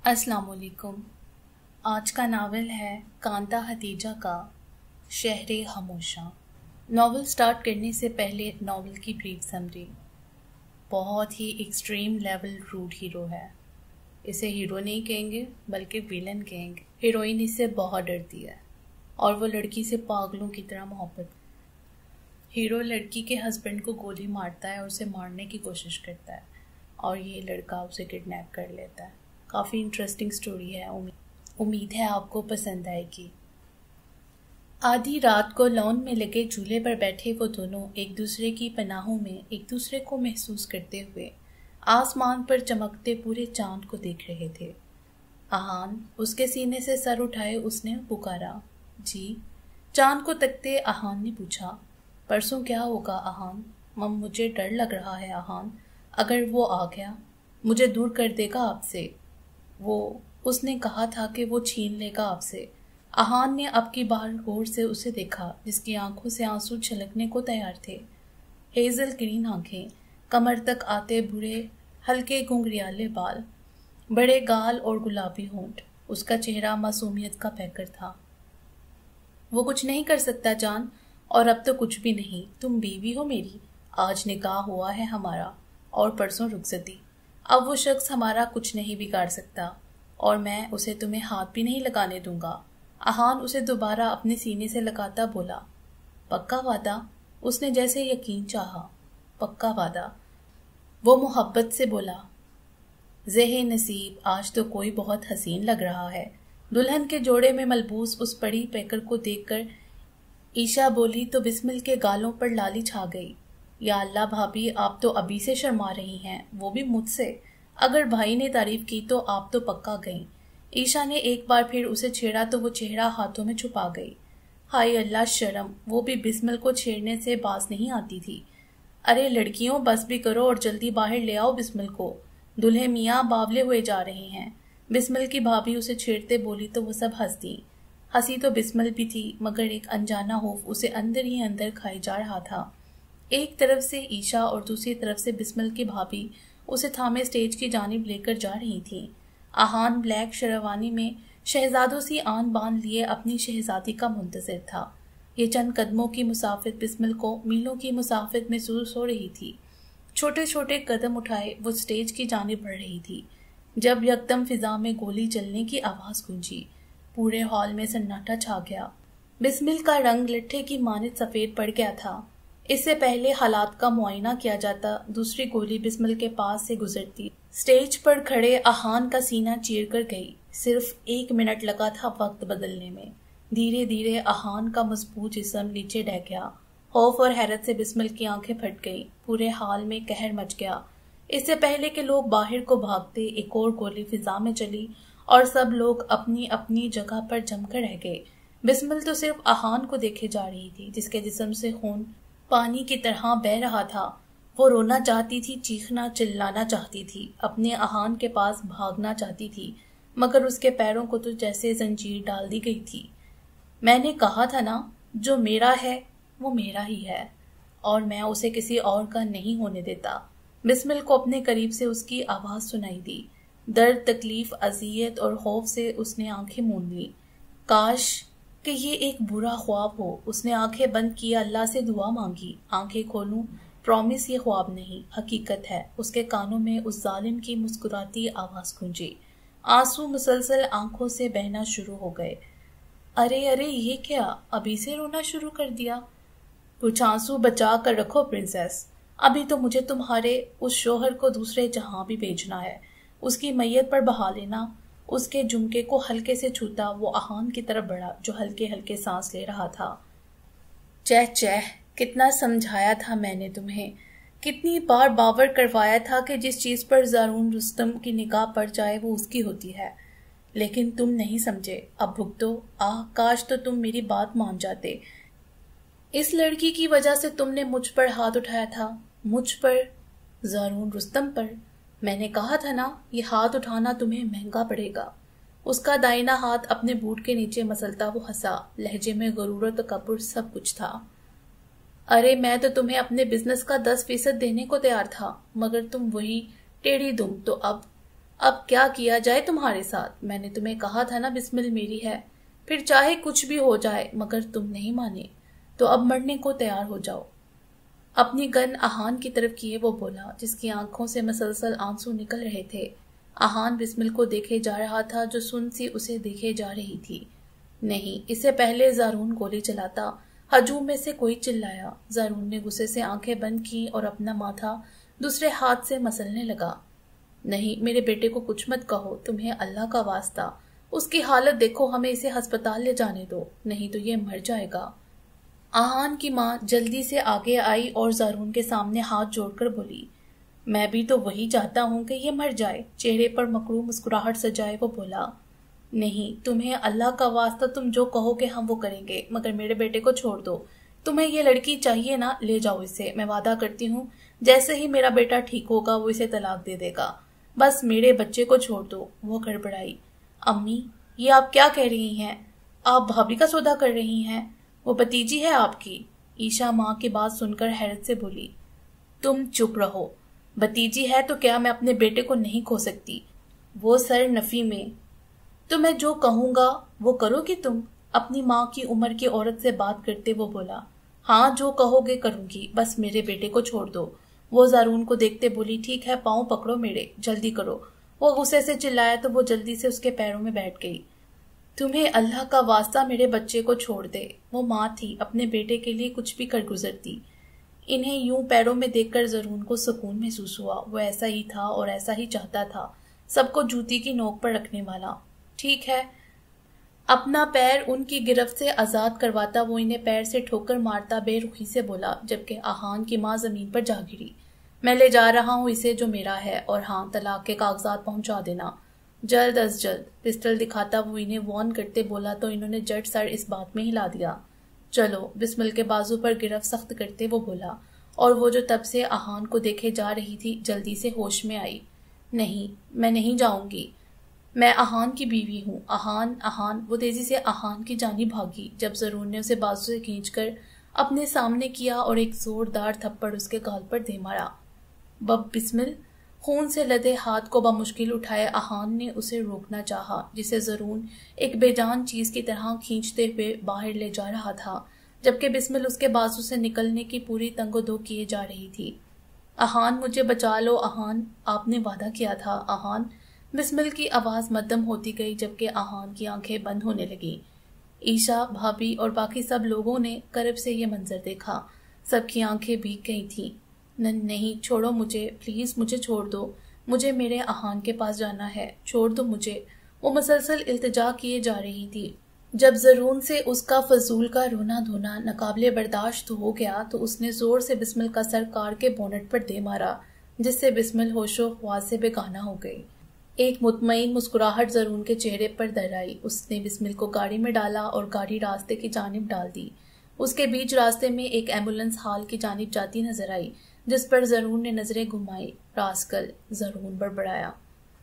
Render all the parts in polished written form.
अस्सलाम वालेकुम। आज का नावल है कांता हतीजा का शहरे खामोशा। नावल स्टार्ट करने से पहले नावल की ब्रीफ समरी। बहुत ही एक्सट्रीम लेवल रूड हीरो है। इसे हीरो नहीं कहेंगे बल्कि विलन कहेंगे। हीरोइन इससे बहुत डरती है और वो लड़की से पागलों की तरह मोहब्बत। हीरो लड़की के हस्बैंड को गोली मारता है और उसे मारने की कोशिश करता है और ये लड़का उसे किडनैप कर लेता है। काफ़ी इंटरेस्टिंग स्टोरी है। उम्मीद है आपको पसंद आएगी। आधी रात को लॉन में लगे झूले पर बैठे वो दोनों एक दूसरे की पनाहों में एक दूसरे को महसूस करते हुए आसमान पर चमकते पूरे चांद को देख रहे थे। आहान उसके सीने से सर उठाए उसने पुकारा, जी। चांद को तकते आहान ने पूछा, परसों क्या होगा आहान? मम, मुझे डर लग रहा है आहान। अगर वो आ गया मुझे दूर कर देगा आपसे। उसने कहा था कि वो छीन लेगा आपसे। आहान ने अब की बार गौर से उसे देखा जिसकी आंखों से आंसू छलकने को तैयार थे। हेजल ग्रीन आंखें, कमर तक आते भूरे हल्के घुंघरियाले बाल, बड़े गाल और गुलाबी होंठ। उसका चेहरा मासूमियत का पैकर था। वो कुछ नहीं कर सकता जान, और अब तो कुछ भी नहीं। तुम बीवी हो मेरी। आज निकाह हुआ है हमारा और परसों रुखसती। अब वो शख्स हमारा कुछ नहीं बिगाड़ सकता और मैं उसे तुम्हें हाथ भी नहीं लगाने दूंगा। आहान उसे दोबारा अपने सीने से लगाता बोला, पक्का वादा? उसने जैसे यकीन चाहा, पक्का वादा। वो मोहब्बत से बोला, ज़ेहे नसीब, आज तो कोई बहुत हसीन लग रहा है। दुल्हन के जोड़े में मलबूस उस बड़ी पैकर को देखकर ईशा बोली तो बिस्मिल के गालों पर लाली छा गई। या अल्लाह भाभी, आप तो अभी से शर्मा रही हैं, वो भी मुझसे। अगर भाई ने तारीफ की तो आप तो पक्का गईं। ईशा ने एक बार फिर उसे छेड़ा तो वो चेहरा हाथों में छुपा गई। हाय अल्लाह शर्म, वो भी बिस्मिल को छेड़ने से बाज नहीं आती थी। अरे लड़कियों, बस भी करो और जल्दी बाहर ले आओ बिस्मिल को। दूल्हे मियाँ बावले हुए जा रहे हैं। बिस्मिल की भाभी उसे छेड़ते बोली तो वो सब हंस दी। हंसी तो बिस्मिल भी थी, मगर एक अनजाना खौफ उसे अंदर ही अंदर खाई जा रहा था। एक तरफ से ईशा और दूसरी तरफ से बिस्मिल की भाभी उसे थामे स्टेज की जानिब लेकर जा रही थी। आहान ब्लैक शेरवानी में शहजादों सी आन बान लिए अपनी शहजादी का मुंतजिर था। ये चंद कदमों की मुसाफिर बिस्मिल को मीलों की मुसाफिर महसूस हो रही थी। छोटे छोटे कदम उठाए वो स्टेज की जानिब बढ़ रही थी जब यकदम फिजा में गोली चलने की आवाज गूंजी। पूरे हॉल में सन्नाटा छा गया। बिस्मिल का रंग लट्ठे की मानित सफेद पड़ गया था। इससे पहले हालात का मुआयना किया जाता, दूसरी गोली बिस्मिल के पास से गुजरती स्टेज पर खड़े आहान का सीना चीर कर गई। सिर्फ 1 मिनट लगा था वक्त बदलने में। धीरे धीरे आहान का मजबूत जिस्म नीचे ढह गया। खौफ और हैरत से बिस्मिल की आंखें फट गईं। पूरे हाल में कहर मच गया। इससे पहले कि लोग बाहर को भागते, एक और गोली फिजा में चली और सब लोग अपनी अपनी जगह पर जमकर रह गए। बिस्मिल तो सिर्फ आहान को देखे जा रही थी जिसके जिस्म से खून पानी की तरह बह रहा था। वो रोना चाहती थी, चीखना चिल्लाना चाहती थी, अपने आहान के पास भागना चाहती थी, मगर उसके पैरों को तो जैसे जंजीर डाल दी गई थी। मैंने कहा था ना, जो मेरा है वो मेरा ही है और मैं उसे किसी और का नहीं होने देता। बिस्मिल को अपने करीब से उसकी आवाज सुनाई दी। दर्द, तकलीफ, अजियत और खौफ से उसने आंखें मूंद ली। काश कि ये एक बुरा ख्वाब हो। उसने आंखें बंद की, अल्लाह से दुआ मांगी, आंखें खोलूं, प्रॉमिस ये ख्वाब नहीं, हकीकत है। उसके कानों में उस जालिम की मुस्कुराती आवाज गूंजी। आंसू मुसलसल आंखों से बहना शुरू हो गए। अरे अरे, ये क्या, अभी से रोना शुरू कर दिया? कुछ आंसू बचा कर रखो प्रिंसेस। अभी तो मुझे तुम्हारे उस शोहर को दूसरे जहां भी भेजना है। उसकी मैयत पर बहा लेना। उसके झुमके को हल्के से छूता वो आहान की तरफ बढ़ा जो हल्के हल्के सांस ले रहा था। चह चह, कितना समझाया था मैंने तुम्हें, कितनी बार बावर करवाया था कि जिस चीज पर ज़ारून रुस्तम की निगाह पड़ जाए वो उसकी होती है, लेकिन तुम नहीं समझे। अब भुगतो। आह, काश तो तुम मेरी बात मान जाते। इस लड़की की वजह से तुमने मुझ पर हाथ उठाया था, मुझ पर, ज़ारून रुस्तम पर। मैंने कहा था ना, ये हाथ उठाना तुम्हें महंगा पड़ेगा। उसका दाहिना हाथ अपने बूट के नीचे मसलता वो हंसा। लहजे में गुरूर और तकब्बुर सब कुछ था। अरे मैं तो तुम्हें अपने बिजनेस का 10% देने को तैयार था, मगर तुम वही टेढ़ी दुम। तो अब अब क्या किया जाए तुम्हारे साथ? मैंने तुम्हें कहा था ना बिस्मिल मेरी है, फिर चाहे कुछ भी हो जाए, मगर तुम नहीं माने, तो अब मरने को तैयार हो जाओ। अपनी गन आहान की तरफ किए वो बोला, जिसकी आंखों से मसलसल आंसू निकल रहे थे। आहान बिस्मिल को देखे जा रहा था, जो सुन सी उसे देखे जा रही थी। नहीं, इससे पहले जारून गोली चलाता। हजूम में से कोई चिल्लाया। जारून ने गुस्से से आंखें बंद की और अपना माथा दूसरे हाथ से मसलने लगा। नहीं, मेरे बेटे को कुछ मत कहो, तुम्हें अल्लाह का वास्ता। उसकी हालत देखो, हमें इसे अस्पताल ले जाने दो, नहीं तो ये मर जाएगा। आहान की माँ जल्दी से आगे आई और जारून के सामने हाथ जोड़कर बोली, मैं भी तो वही चाहता हूँ कि ये मर जाए। चेहरे पर मकरूम मुस्कुराहट सजाए वो बोला, नहीं, तुम्हें अल्लाह का वास्ता, तुम जो कहोगे हम वो करेंगे, मगर मेरे बेटे को छोड़ दो। तुम्हें ये लड़की चाहिए ना, ले जाओ इसे। मैं वादा करती हूँ जैसे ही मेरा बेटा ठीक होगा वो इसे तलाक दे देगा। बस मेरे बच्चे को छोड़ दो। वो गड़बड़ाई। अम्मी, ये आप क्या कह रही हैं? आप भाभी का सौदा कर रही हैं? वो भतीजी है आपकी? ईशा माँ की बात सुनकर हैरत से बोली, तुम चुप रहो। भतीजी है तो क्या मैं अपने बेटे को नहीं खो सकती? वो सर नफी में। तो मैं जो कहूंगा वो करोगी तुम? अपनी माँ की उम्र की औरत से बात करते वो बोला, हाँ जो कहोगे करूंगी, बस मेरे बेटे को छोड़ दो। वो जारून को देखते बोली, ठीक है, पाँव पकड़ो मेरे, जल्दी करो। वो गुस्से से चिल्लाया तो वो जल्दी से उसके पैरों में बैठ गई। तुम्हें अल्लाह का वास्ता मेरे बच्चे को छोड़ दे। वो माँ थी, अपने बेटे के लिए कुछ भी कर गुजरती। इन्हें यूं पैरों में देखकर जरून को सुकून महसूस हुआ। वो ऐसा ही था और ऐसा ही चाहता था, सबको जूती की नोक पर रखने वाला। ठीक है, अपना पैर उनकी गिरफ्त से आजाद करवाता वो इन्हें पैर से ठोकर मारता बेरुखी से बोला, जबकि आहान की माँ जमीन पर जा गिरी, मैं ले जा रहा हूँ इसे जो मेरा है, और हाँ, तलाक के कागजात पहुंचा देना, जल्द अज जल्द। पिस्टल दिखाता वो इन्हें वॉर्न करते बोला तो इन्होंने जट सर इस बात में हिला दिया। चलो। बिस्मिल के बाजू पर गिरफ्त सख्त करते वो बोला, और वो जो तब से आहान को देखे जा रही थी जल्दी से होश में आई। नहीं, मैं नहीं जाऊंगी, मैं आहान की बीवी हूँ। आहान, आहान। वो तेजी से आहान की जानी भागी, जब जरून ने उसे बाजू से खींचकर अपने सामने किया और एक जोरदार थप्पड़ उसके गाल पर दे मारा। बब बिस्मिल। खून से लदे हाथ को बामुश्किल उठाए आहान ने उसे रोकना चाहा, जिसे जरून एक बेजान चीज की तरह खींचते हुए बाहर ले जा रहा था, जबकि बिस्मिल उसके बाजू से निकलने की पूरी तंगोदो किए जा रही थी। आहान, मुझे बचा लो आहान, आपने वादा किया था आहान। बिस्मिल की आवाज मध्यम होती गई, जबकि आहान की आंखें बंद होने लगी। ईशा, भाभी और बाकी सब लोगों ने करीब से ये मंजर देखा। सबकी आंखें भीग गई थीं। नहीं, छोड़ो मुझे, प्लीज मुझे छोड़ दो, मुझे मेरे आहान के पास जाना है, छोड़ दो मुझे। वो मसलसल इल्तिजा किए जा रही थी। जब जरून से उसका फजूल का रोना धोना नाकाबिले बर्दाश्त हो गया तो उसने जोर से बिस्मिल का सर कार के बोनट पर दे मारा, जिससे बिस्मिल होशो ख्वास से बेगाना हो गई। एक मुतमईन मुस्कुराहट जरून के चेहरे पर दर आई। उसने बिस्मिल को गाड़ी में डाला और गाड़ी रास्ते की जानिब डाल दी। उसके बीच रास्ते में एक एम्बुलेंस हाल की जानिब जाती नजर आई, जिस पर जरून ने नजरें घुमाई। रास्कल, जरून बड़बड़ाया।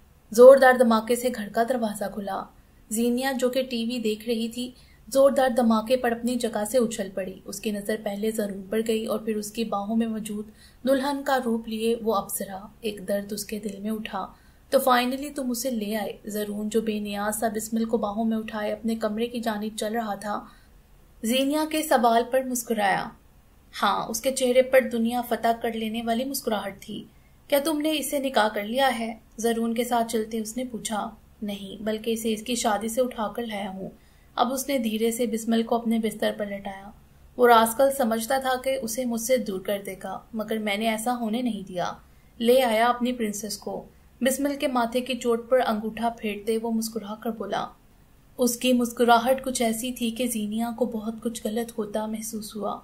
जोरदार धमाके से घर का दरवाजा खुला। जीनिया, जो कि टीवी देख रही थी, जोरदार धमाके पर अपनी जगह से उछल पड़ी। उसकी नजर पहले जरून पर गई और फिर उसकी बाहों में मौजूद दुल्हन का रूप लिए वो अप्सरा। एक दर्द उसके दिल में उठा। तो फाइनली तुम उसे ले आए। जरून, जो बेनियाज सा बिस्मिल को बाहों में उठाए अपने कमरे की जानिब चल रहा था, जीनिया के सवाल पर मुस्कुराया। हाँ, उसके चेहरे पर दुनिया फतह कर लेने वाली मुस्कुराहट थी। क्या तुमने इसे निकाह कर लिया है? जरून के साथ चलते उसने पूछा। नहीं, बल्कि इसे इसकी शादी से उठाकर लाया हूँ। अब उसने धीरे से बिस्मिल को अपने बिस्तर पर लटाया। वो रास्कल समझता था कि उसे मुझसे दूर कर देगा, मगर मैंने ऐसा होने नहीं दिया। ले आया अपनी प्रिंसेस को। बिस्मिल के माथे की चोट पर अंगूठा फेरते वो मुस्कुरा कर बोला। उसकी मुस्कुराहट कुछ ऐसी थी कि जीनिया को बहुत कुछ गलत होता महसूस हुआ।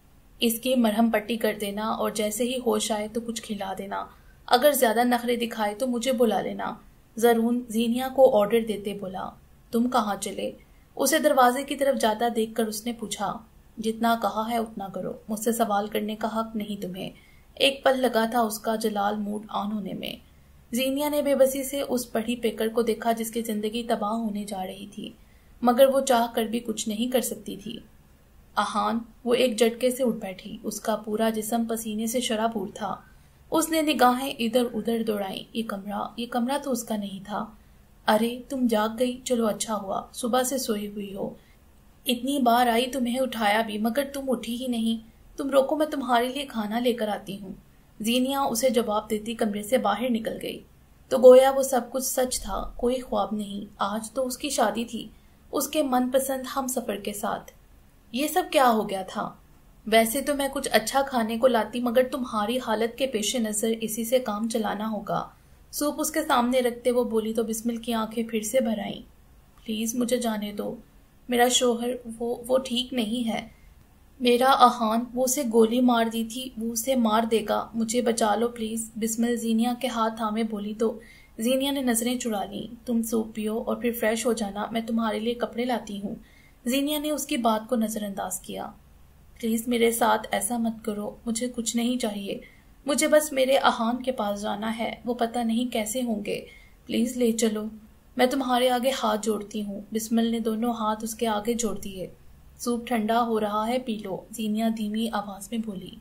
इसकी मरहम पट्टी कर देना और जैसे ही होश आए तो कुछ खिला देना। अगर ज्यादा नखरे दिखाए तो मुझे बुला लेना। जरून जीनिया को ऑर्डर देते बोला। तुम कहाँ चले? उसे दरवाजे की तरफ जाता देखकर उसने पूछा। जितना कहा है उतना करो, मुझसे सवाल करने का हक नहीं तुम्हें। एक पल लगा था उसका जलाल मूड ऑन होने में। जीनिया ने बेबसी से उस पढ़ी पेकर को देखा जिसकी जिंदगी तबाह होने जा रही थी, मगर वो चाह कर भी कुछ नहीं कर सकती थी। आहान, वो एक झटके से उठ बैठी। उसका पूरा जिस्म पसीने से शराबूर था। उसने निगाहें इधर उधर दौड़ाई। ये कमरा तो उसका नहीं था। अरे तुम जाग गई, चलो अच्छा हुआ, सुबह से सोई हुई हो। इतनी बार आई, तुम्हें उठाया भी, मगर तुम उठी ही नहीं। तुम रोको, मैं तुम्हारे लिए खाना लेकर आती हूँ। जीनिया उसे जवाब देती कमरे से बाहर निकल गई। तो गोया वो सब कुछ सच था, कोई ख्वाब नहीं। आज तो उसकी शादी थी, उसके मनपसंद हम सफर के साथ। ये सब क्या हो गया था? वैसे तो मैं कुछ अच्छा खाने को लाती, मगर तुम्हारी हालत के पेश नजर इसी से काम चलाना होगा। सूप उसके सामने रखते वो बोली तो बिस्मिल की आंखें फिर से भर आईं। प्लीज मुझे जाने दो, मेरा शोहर वो ठीक नहीं है। मेरा अहान, वो उसे गोली मार दी थी, वो उसे मार देगा। मुझे बचा लो प्लीज। बिस्मिल जीनिया के हाथ थामे बोली तो जीनिया ने नजरें चुरा ली। तुम सूप पियो और फिर फ्रेश हो जाना, मैं तुम्हारे लिए कपड़े लाती हूँ। जीनिया ने उसकी बात को नजरअंदाज किया। प्लीज मेरे साथ ऐसा मत करो, मुझे कुछ नहीं चाहिए। मुझे बस मेरे अहान के पास जाना है, वो पता नहीं कैसे होंगे। प्लीज ले चलो, मैं तुम्हारे आगे हाथ जोड़ती हूँ। बिस्मिल ने दोनों हाथ उसके आगे जोड़ दिए। सूप ठंडा हो रहा है, पी लो, जीनिया धीमी आवाज में बोली।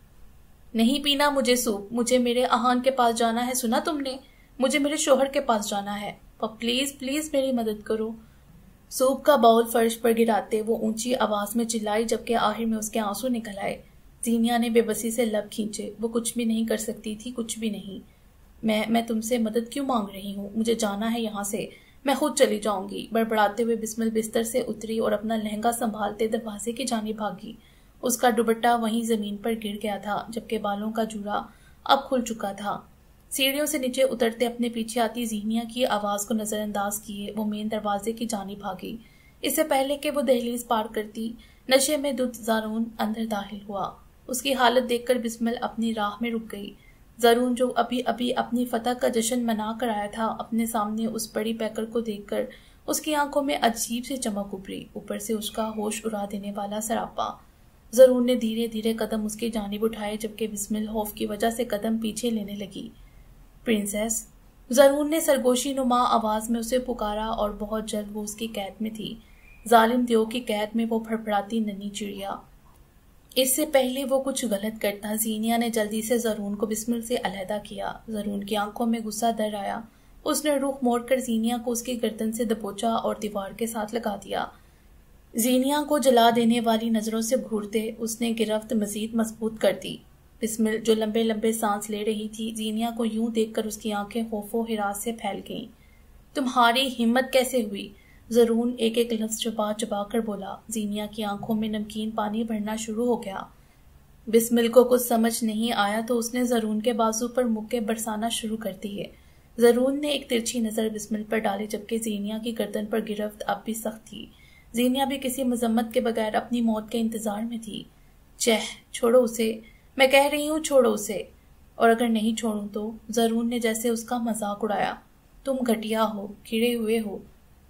नहीं पीना मुझे सूप, मुझे मेरे अहान के पास जाना है, सुना तुमने? मुझे मेरे शोहर के पास जाना है। पर प्लीज प्लीज मेरी मदद करो। सूप का बाउल फर्श पर गिराते वो ऊंची आवाज में चिल्लाई, जबकि आखिर में उसके आंसू निकल आए। जीनिया ने बेबसी से लब खींचे। वो कुछ भी नहीं कर सकती थी, कुछ भी नहीं। मैं तुमसे मदद क्यों मांग रही हूँ? मुझे जाना है यहाँ से, मैं खुद चली जाऊंगी। बड़बड़ाते हुए बिस्मिल बिस्तर से उतरी और अपना लहंगा संभालते दरवाजे की जानिब भागी। उसका दुपट्टा वहीं जमीन पर गिर गया था, जबकि बालों का जूड़ा अब खुल चुका था। सीढ़ियों से नीचे उतरते अपने पीछे आती जीनिया की आवाज को नजरअंदाज किए वो मेन दरवाजे की जानिब भागी। इससे पहले कि वो दहलीज पार करती, नशे में धुत ज़ारून अंदर दाखिल हुआ। उसकी हालत देखकर बिस्मिल अपनी राह में रुक गई। ज़ारून जो अभी अभी अपनी फतह का जश्न मना कर आया था, अपने सामने उस बड़ी पैकर को देखकर उसकी आंखों में अजीब सी चमक उभरी। ऊपर से उसका होश उड़ा देने वाला सरापा। ज़ारून ने धीरे धीरे कदम उसकी जानिब उठाए, जबकि बिस्मिल खौफ की वजह से कदम पीछे लेने लगी। प्रिंसेस, ज़ारून ने सरगोशी नुमा आवाज में उसे पुकारा और बहुत जल्द वो उसकी कैद में थी। जालिम दियो की कैद में वो फड़फड़ाती नन्ही चिड़िया। इससे पहले वो कुछ गलत करता, जीनिया ने जल्दी से ज़ारून को बिस्मिल से अलहदा किया। ज़ारून की आंखों में गुस्सा दर आया। उसने रुख मोड़कर जीनिया को उसकी गर्दन से दबोचा और दीवार के साथ लगा दिया। जीनिया को जला देने वाली नजरों से घूरते उसने गिरफ्त मजीद मजबूत कर दी। बिस्मिल जो लंबे लंबे सांस ले रही थी, जीनिया को यूं देखकर उसकी आंखें खौफो हिरास से फैल गईं। तुम्हारी हिम्मत कैसे हुई? ज़ारून एक एक लफ्ज चबा चबा कर बोला। जीनिया की आंखों में नमकीन पानी भरना शुरू हो गया। बिस्मिल को कुछ समझ नहीं आया तो उसने ज़ारून के बाजू पर मुक्के बरसाना शुरू कर दिए। ज़ारून ने एक तिरछी नजर बिस्मिल पर डाली, जबकि जीनिया की गर्दन पर गिरफ्त अब भी सख्त थी। जीनिया भी किसी मजम्मत के बगैर अपनी मौत के इंतजार में थी। छोड़ो उसे, मैं कह रही हूँ छोड़ो उसे। और अगर नहीं छोड़ूं तो? ज़ारून ने जैसे उसका मजाक उड़ाया। तुम घटिया हो, खिड़े हुए हो,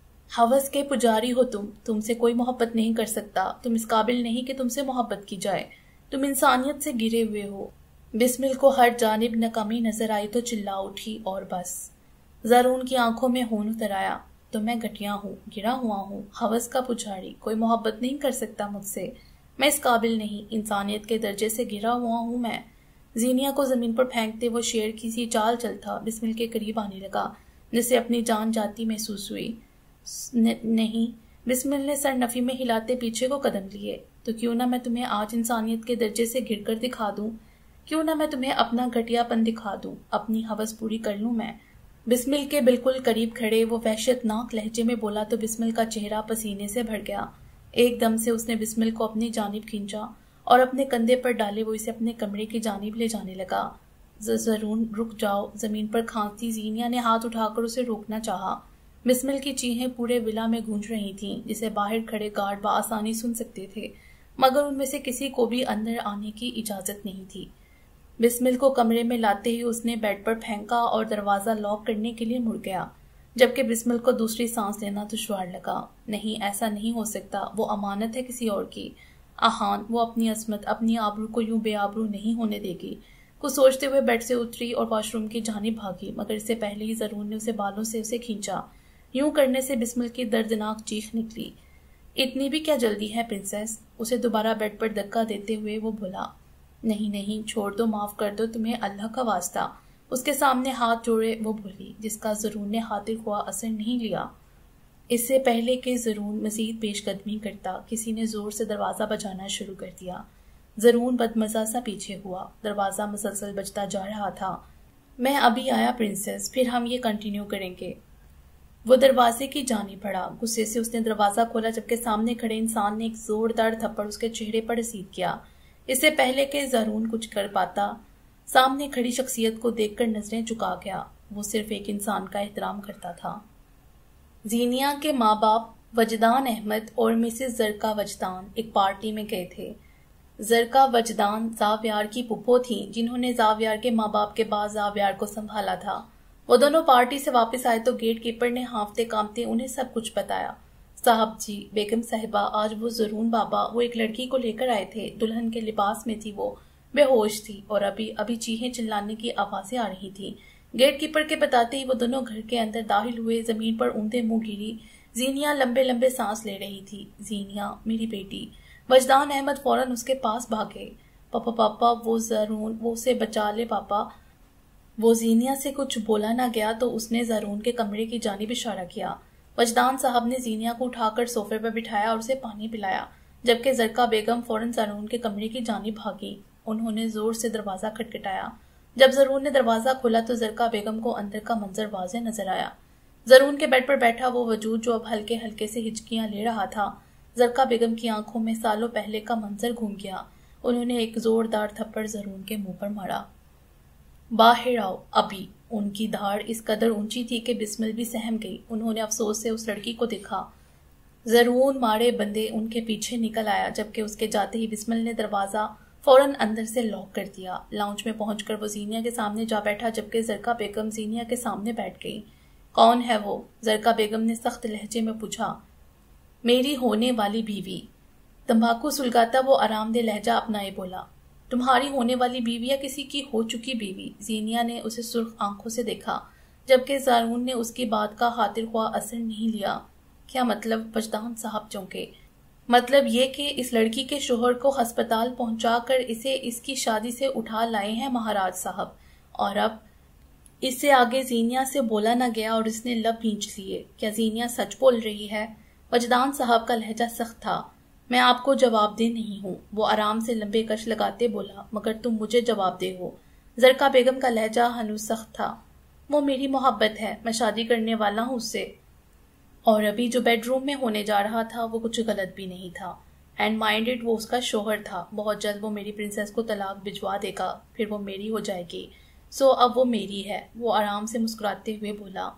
हवस के पुजारी हो तुमसे कोई मोहब्बत नहीं कर सकता। तुम इस काबिल नहीं कि तुमसे मोहब्बत की जाए। तुम इंसानियत से गिरे हुए हो। बिस्मिल को हर जानिब नाकामी नजर आई तो चिल्ला उठी और बस। ज़ारून की आंखों में खून उतर आया। तो मैं घटिया हूँ, गिरा हुआ हूँ, हवस का पुजारी, कोई मोहब्बत नहीं कर सकता मुझसे। मैं इस काबिल नहीं, इंसानियत के दर्जे से गिरा हुआ हूँ मैं। जीनिया को जमीन पर फेंकते वो शेर की सी चाल चलता बिस्मिल के करीब आने लगा, जिसे अपनी जान जाती महसूस हुई। नहीं, बिस्मिल ने सर नफी में हिलाते पीछे को कदम लिए। तो क्यों ना मैं तुम्हें आज इंसानियत के दर्जे से गिरकर दिखा दूं? क्यों ना मैं तुम्हें अपना घटियापन दिखा दूं, अपनी हवस पूरी कर लूं मैं। बिस्मिल के बिल्कुल करीब खड़े वो वहशतनाक लहजे में बोला तो बिस्मिल का चेहरा पसीने से भर गया। एकदम से उसने बिस्मिल को अपनी जानिब खींचा और अपने कंधे पर डाले वो इसे अपने कमरे की जानिब ले जाने लगा। ज़ारून रुक जाओ, जमीन पर खांसती जीनिया ने हाथ उठाकर उसे रोकना चाहा। बिस्मिल की चीखें पूरे विला में गूंज रही थीं, जिसे बाहर खड़े गार्ड बआसानी सुन सकते थे, मगर उनमें से किसी को भी अंदर आने की इजाजत नहीं थी। बिस्मिल को कमरे में लाते ही उसने बेड पर फेंका और दरवाजा लॉक करने के लिए मुड़ गया, जबकि बिस्मिल को दूसरी सांस लेना दुश्वार लगा। नहीं, ऐसा नहीं हो सकता, वो अमानत है किसी और की। आहान, वो अपनी असमत, अपनी आबरू को यूं बेआबरू नहीं होने देगी। कुछ सोचते हुए बेड से उतरी और वॉशरूम की जानिब भागी, मगर इससे पहले ही ज़ारून ने उसे बालों से उसे खींचा। यूं करने से बिस्मिल की दर्दनाक चीख निकली। इतनी भी क्या जल्दी है प्रिंसेस? उसे दोबारा बेड पर धक्का देते हुए वो बोला। नहीं नहीं, छोड़ दो, माफ कर दो, तुम्हें अल्लाह का वास्ता। उसके सामने हाथ जोड़े वो बोली, जिसका ज़रून ने खातिर हुआ असर नहीं लिया। इससे पहले कि ज़रून मज़ीद पेशकदमी करता, किसी ने ज़ोर से दरवाज़ा बजाना शुरू कर दिया। ज़रून बदमज़ा सा पीछे हुआ। दरवाज़ा मुसलसल बजता जा रहा था। मैं अभी आया प्रिंसेस, फिर हम ये कंटिन्यू करेंगे। वो दरवाजे की जानी पड़ा। गुस्से से उसने दरवाज़ा खोला, जबकि सामने खड़े इंसान ने एक जोरदार थप्पड़ उसके चेहरे पर रसीद किया। इससे पहले कि ज़रून कुछ कर पाता, सामने खड़ी शख्सियत को देखकर नजरें झुका गया। वो सिर्फ एक इंसान का एहतराम करता था। जीनिया के माँ बाप वजदान अहमद और मिसेस जरका वजदान एक पार्टी में गए थे। जरका वजदान जावियार की पुप्पो थी, जिन्होंने जावियार के माँ बाप के बाद जावियार को संभाला था। वो दोनों पार्टी से वापस आए तो गेट कीपर ने हांफते कांपते उन्हें सब कुछ बताया। साहब जी, बेगम साहिबा, आज वो ज़रून बाबा वो एक लड़की को लेकर आए थे। दुल्हन के लिबास में थी, वो बेहोश थी और अभी अभी चीखें चिल्लाने की आवाजें आ रही थी। गेट कीपर के बताते ही वो दोनों घर के अंदर दाखिल हुए। जमीन पर ऊंधे मुंह गिरी। जीनिया लंबे लंबे सांस ले रही थी। जीनिया, मेरी बेटी। वजदान अहमद फौरन उसके पास भागे। पापा पापा, वो ज़रून, वो उसे बचा ले पापा। वो जीनिया से कुछ बोला ना गया तो उसने ज़रून के कमरे की जानिब इशारा किया। वजदान साहब ने जीनिया को उठाकर सोफे पर बिठाया और उसे पानी पिलाया, जबकि जरका बेगम फौरन ज़रून के कमरे की जानिब भागी। उन्होंने जोर से दरवाज़ा खटखटाया। जब ज़रून ने दरवाज़ा खोला तो जरका बेगम को अंदर का मंजर वाज़ेह नजर आया। ज़रून के बेड पर बैठा वो वजूद जो अब हल्के हल्के से हिचकियां ले रहा था। जरका बेगम की आंखों में सालों पहले का मंजर घूम गया। उन्होंने एक जोरदार थप्पड़ ज़रून के मुंह पर मारा। बाहर आओ अभी। उनकी धाड़ इस कदर ऊंची थी कि बिस्मिल भी सहम गई। उन्होंने अफसोस से उस लड़की को देखा। ज़रून मारे बंदे उनके पीछे निकल आया, जबकि उसके जाते ही बिस्मिल ने दरवाज़ा फौरन अंदर से लॉक कर दिया। लाउंज में पहुंचकर वो जीनिया के सामने जा बैठा, जबकि जरका बेगम जीनिया के सामने बैठ गई। कौन है वो? जरका बेगम ने सख्त लहजे में पूछा। मेरी होने वाली बीवी। तंबाकू सुलगाता वो आरामदेह लहजा अपनाए बोला। तुम्हारी होने वाली बीवी या किसी की हो चुकी बीवी? जीनिया ने उसे सुर्ख आंखों से देखा, जबकि ज़रून ने उसकी बात का खातिर ख्वाह असर नहीं लिया। क्या मतलब? वजदान साहब चौंके। मतलब ये कि इस लड़की के शोहर को अस्पताल पहुंचाकर इसे इसकी शादी से उठा लाए हैं महाराज साहब, और अब इससे आगे जीनिया से बोला न गया और इसने लब भींच लिए। क्या जीनिया सच बोल रही है? वजदान साहब का लहजा सख्त था। मैं आपको जवाबदेह नहीं हूँ, वो आराम से लंबे कश लगाते बोला, मगर तुम मुझे जवाबदेह हो। जरका बेगम का लहजा हनूज सख्त था। वो मेरी मोहब्बत है, मैं शादी करने वाला हूँ उससे, और अभी जो बेडरूम में होने जा रहा था वो कुछ गलत भी नहीं था। एंड माइंडेड वो उसका शोहर था। बहुत जल्द वो मेरी प्रिंसेस को तलाक भिजवा देगा, फिर वो मेरी हो जाएगी। सो अब वो मेरी है। वो आराम से मुस्कुराते हुए बोला,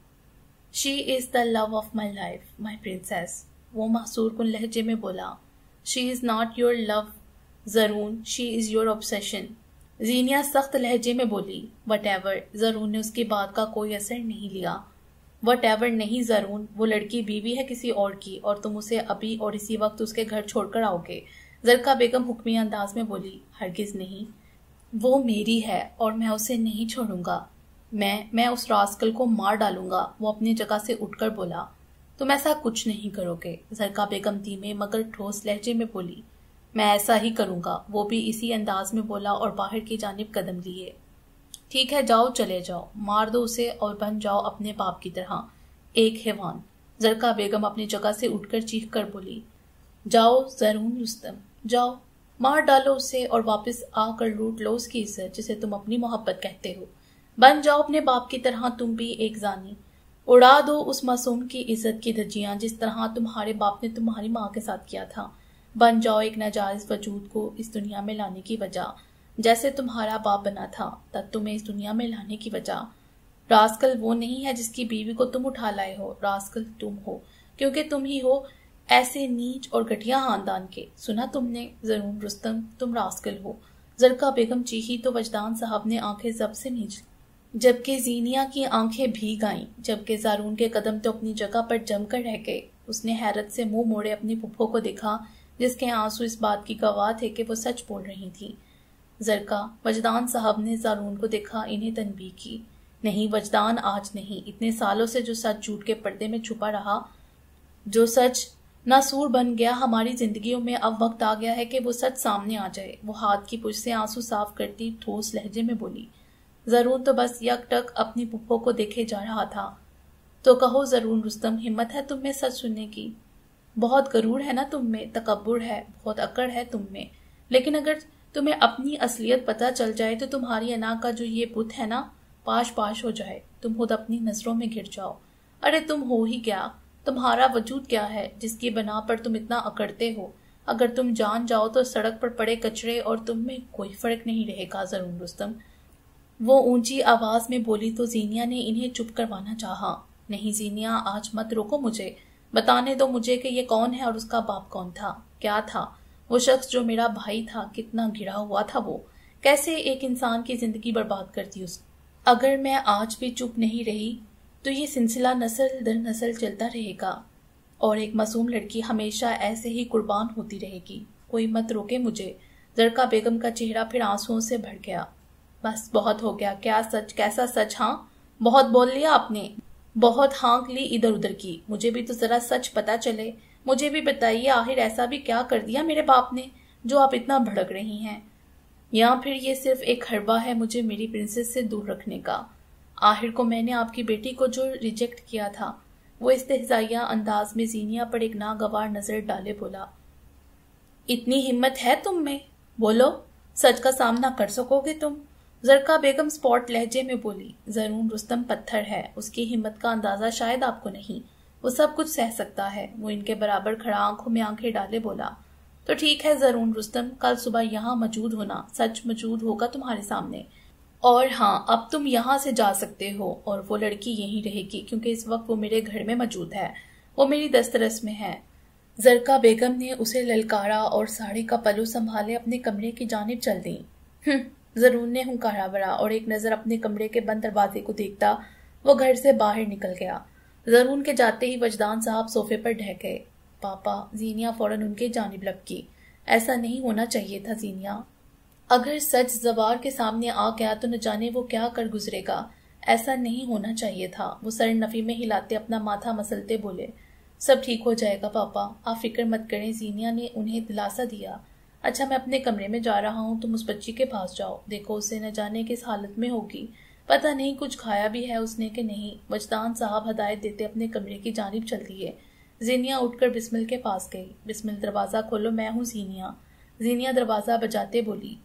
she is the love of my life, my princess. वो महसूर कुन लहजे में बोला, she is not your love Zaroon, she is your obsession. Zeenia सख्त लहजे में बोली, वट एवर। ज़रून ने उसकी बात का कोई असर नहीं लिया। वट एवर नहीं ज़रून, वो लड़की बीवी है किसी और की, और तुम उसे अभी और इसी वक्त उसके घर छोड़कर आओगे। जरका बेगम हुक्मी अंदाज में बोली, हरगिज नहीं, वो मेरी है और मैं उसे नहीं छोड़ूंगा। मैं उस रास्कल को मार डालूंगा। वो अपनी जगह से उठकर बोला, तुम ऐसा कुछ नहीं करोगे। जरका बेगम धीमे मगर ठोस लहजे में बोली, मैं ऐसा ही करूंगा। वो भी इसी अंदाज में बोला और बाहर की जानिब कदम लिए। ठीक है, जाओ, चले जाओ, मार दो उसे और बन जाओ अपने बाप की तरह एक हैवान। जरका बेगम अपनी जगह से उठकर चीख कर बोली, जाओ ज़रून रुस्तम, जाओ, मार डालो उसे और वापस आकर लूट लो उसकी इज्जत जिसे तुम अपनी मोहब्बत कहते हो। बन जाओ अपने बाप की तरह तुम भी एक जानी। उड़ा दो उस मासूम की इज्जत की धज्जियां जिस तरह तुम्हारे बाप ने तुम्हारी माँ के साथ किया था। बन जाओ एक नाजायज वजूद को इस दुनिया में लाने की वजह, जैसे तुम्हारा बाप बना था तब तुम्हें इस दुनिया में लाने की वजह। रास्कल वो नहीं है जिसकी बीवी को तुम उठा लाए हो, रास्कल तुम हो, क्योंकि तुम ही हो ऐसे नीच और घटिया खानदान के। सुना तुमने ज़रून रुस्तम, तुम रास्कल हो। जरका बेगम चीखी तो वजदान साहब ने आंखें जब से नीच, जबकि जीनिया की आंखें भीग आईं, जबकि ज़रून के कदम तो अपनी जगह पर जमकर रह गए। उसने हैरत से मुंह मोड़े अपनी पुप्पो को देखा, जिसके आंसू इस बात की गवाह थे कि वो सच बोल रही थी। जरका, वजदान साहब ने ज़रून को देखा, इन्हें तनबीह की। नहीं वजदान, आज नहीं। इतने सालों से जो सच झूठ के पर्दे में छुपा रहा, जो सच नासूर बन गया। हमारी जिंदगियों में अब वक्त आ गया है कि वो सच सामने आ जाए। वो हाथ की पुश से आंसू साफ करती ठोस लहजे में बोली। जरूर तो बस यकटक अपनी पुप्पो को देखे जा रहा था। तो कहो जरूर रुस्तम, हिम्मत है तुम में सच सुनने की? बहुत गरूर है ना तुम में, तकब्बुर है, बहुत अकड़ है तुम में। लेकिन अगर तुम्हें अपनी असलियत पता चल जाए तो तुम्हारी अना का जो ये बुत है ना, पाश पाश हो जाए। तुम खुद अपनी नजरों में गिर जाओ। अरे तुम हो ही क्या? तुम्हारा वजूद क्या है जिसकी बना पर तुम इतना अकड़ते हो? अगर तुम जान जाओ तो सड़क पर पड़े कचरे और तुम में कोई फर्क नहीं रहेगा जरूर रुस्तम। वो ऊंची आवाज में बोली तो जीनिया ने इन्हें चुप करवाना चाहा। नहीं जीनिया, आज मत रोको मुझे। बताने दो मुझे कि ये कौन है और उसका बाप कौन था, क्या था वो शख्स जो मेरा भाई था, कितना गिरा हुआ था वो, कैसे एक इंसान की जिंदगी बर्बाद करती उस। अगर मैं आज भी चुप नहीं रही तो ये सिलसिला नस्ल दर नस्ल चलता रहेगा और एक मासूम लड़की हमेशा ऐसे ही कुर्बान होती रहेगी। कोई मत रोके मुझे। जरका बेगम का चेहरा फिर आंसुओं से भर गया। बस बहुत हो गया। क्या सच? कैसा सच? हाँ, बहुत बोल लिया आपने, बहुत हाँक ली इधर उधर की। मुझे भी तो जरा सच पता चले। मुझे भी बताइए, आखिर ऐसा भी क्या कर दिया मेरे बाप ने जो आप इतना भड़क रही हैं? या फिर ये सिर्फ एक हरबा है मुझे मेरी प्रिंसेस से दूर रखने का? आखिर को मैंने आपकी बेटी को जो रिजेक्ट किया था। वो इस्तेहज़ाइया अंदाज में जीनिया पर एक नागवार नजर डाले बोला। इतनी हिम्मत है तुम में? बोलो, सच का सामना कर सकोगे तुम? जरका बेगम स्पॉट लहजे में बोली। जरूर रुस्तम पत्थर है, उसकी हिम्मत का अंदाजा शायद आपको नहीं। वो सब कुछ सह सकता है। वो इनके बराबर खड़ा आंखों में आंखें डाले बोला। तो ठीक है जरूर रुस्तम, कल सुबह यहाँ मौजूद होना। सच मौजूद होगा तुम्हारे सामने। और हाँ, अब तुम यहाँ से जा सकते हो और वो लड़की यहीं रहेगी क्योंकि इस वक्त वो मेरे घर में मौजूद है। वो मेरी दस्तरस में है। जरका बेगम ने उसे ललकारा और साड़ी का पल्लू संभाले अपने कमरे की जानिब चल दी। जरूर ने हुंकारा भरा और एक नजर अपने कमरे के बंद दरवाजे को देखता वो घर से बाहर निकल गया। जरूर के जाते ही वजदान साहब सोफे पर ढह गए। पापा, जीनिया फौरन उनके जानिब लपकी। ऐसा नहीं होना चाहिए था जीनिया। अगर सच जवार के सामने आ गया तो न जाने वो क्या कर गुजरेगा। ऐसा नहीं होना चाहिए था। वो सर नफी में हिलाते अपना माथा मसलते बोले। सब ठीक हो जाएगा पापा, आप फिक्र मत करें। जीनिया ने उन्हें दिलासा दिया। अच्छा, मैं अपने कमरे में जा रहा हूँ, तुम उस बच्ची के पास जाओ। देखो उसे न जाने किस हालत में होगी। पता नहीं कुछ खाया भी है उसने कि नहीं। वजदान साहब हदायत देते अपने कमरे की जानिब चल दिए। जीनिया उठकर बिस्मिल के पास गई। बिस्मिल, दरवाजा खोलो, मैं हूँ जीनिया। जीनिया दरवाजा बजाते बोली।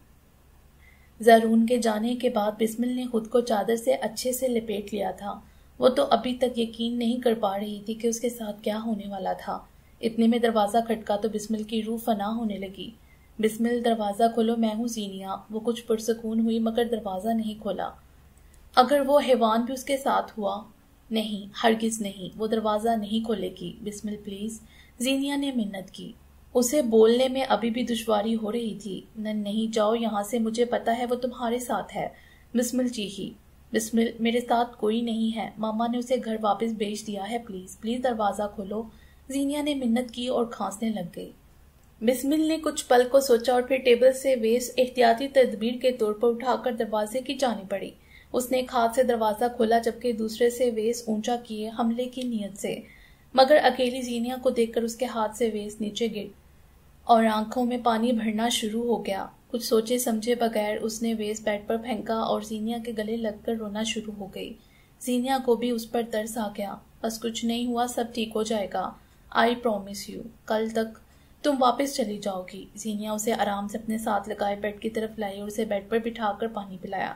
जरून के जाने के बाद बिस्मिल ने खुद को चादर से अच्छे से लपेट लिया था। वो तो अभी तक यकीन नहीं कर पा रही थी कि उसके साथ क्या होने वाला था। इतने में दरवाजा खटका तो बिस्मिल की रूह फना होने लगी। बिस्मिल, दरवाजा खोलो, मैं हूँ जीनिया। वो कुछ पुरसकून हुई मगर दरवाजा नहीं खोला। अगर वो हैवान भी उसके साथ हुआ? नहीं, हरगिज नहीं, वो दरवाजा नहीं खोलेगी। बिस्मिल प्लीज, जीनिया ने मिन्नत की। उसे बोलने में अभी भी दुश्वारी हो रही थी। नहीं, जाओ यहाँ से, मुझे पता है वो तुम्हारे साथ है। बिस्मिल चीखी। बिस्मिल, मेरे साथ कोई नहीं है। मामा ने उसे घर वापस भेज दिया है। प्लीज प्लीज दरवाजा खोलो। जीनिया ने मिन्नत की और खांसने लग गई। बिस्मिल ने कुछ पल को सोचा और फिर टेबल से वेस एहतियाती तदबीर के तौर पर उठाकर दरवाजे की जानी पड़ी। उसने एक हाथ से दरवाजा खोला जबकि दूसरे से वेस ऊंचा किए हमले की नीयत से, मगर अकेली जीनिया को देखकर उसके हाथ से वेस नीचे गिर और आंखों में पानी भरना शुरू हो गया। कुछ सोचे समझे बगैर उसने वेस बेड पर फेंका और जीनिया के गले लगकर रोना शुरू हो गई। जीनिया को भी उस पर तरस आ गया। बस कुछ नहीं हुआ, सब ठीक हो जाएगा। I promise you. कल तक तुम वापस चली जाओगी। जीनिया उसे आराम से अपने साथ लगाए बेड की तरफ लाई और उसे बेड पर बिठाकर पानी पिलाया।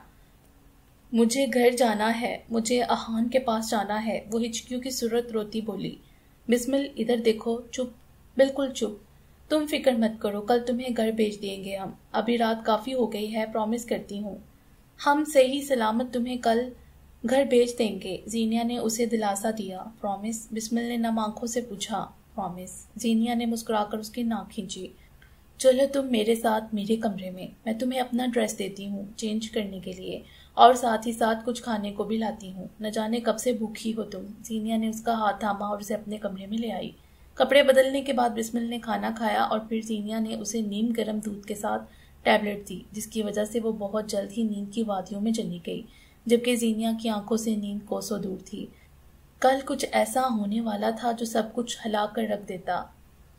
मुझे घर जाना है, मुझे अहान के पास जाना है, वो हिचकियों की सूरत रोती बोली। बिस्मिल, इधर देखो। चुप, बिल्कुल चुप। तुम फिक्र मत करो, कल तुम्हें घर भेज देंगे हम। अभी रात काफी हो गई है, प्रॉमिस करती हूँ। हम सही सलामत तुम्हें कल घर भेज देंगे। जीनिया ने उसे दिलासा दिया। प्रॉमिस? बिस्मिल ने नम आंखों से पूछा। प्रॉमिस। जीनिया ने मुस्कुराकर उसकी नाक खींची। चलो तुम मेरे साथ मेरे कमरे में, मैं तुम्हें अपना ड्रेस देती हूँ चेंज करने के लिए और साथ ही साथ कुछ खाने को भी लाती हूँ। न जाने कब से भूखी हो तुम। जीनिया ने उसका हाथ थामा और उसे अपने कमरे में ले आई। कपड़े बदलने के बाद बिस्मिल ने खाना खाया और फिर जीनिया ने उसे नीम गर्म दूध के साथ टैबलेट दी, जिसकी वजह से वो बहुत जल्द ही नींद की वादियों में चली गई, जबकि जीनिया की आंखों से नींद कोसों दूर थी। कल कुछ ऐसा होने वाला था जो सब कुछ हिला कर रख देता।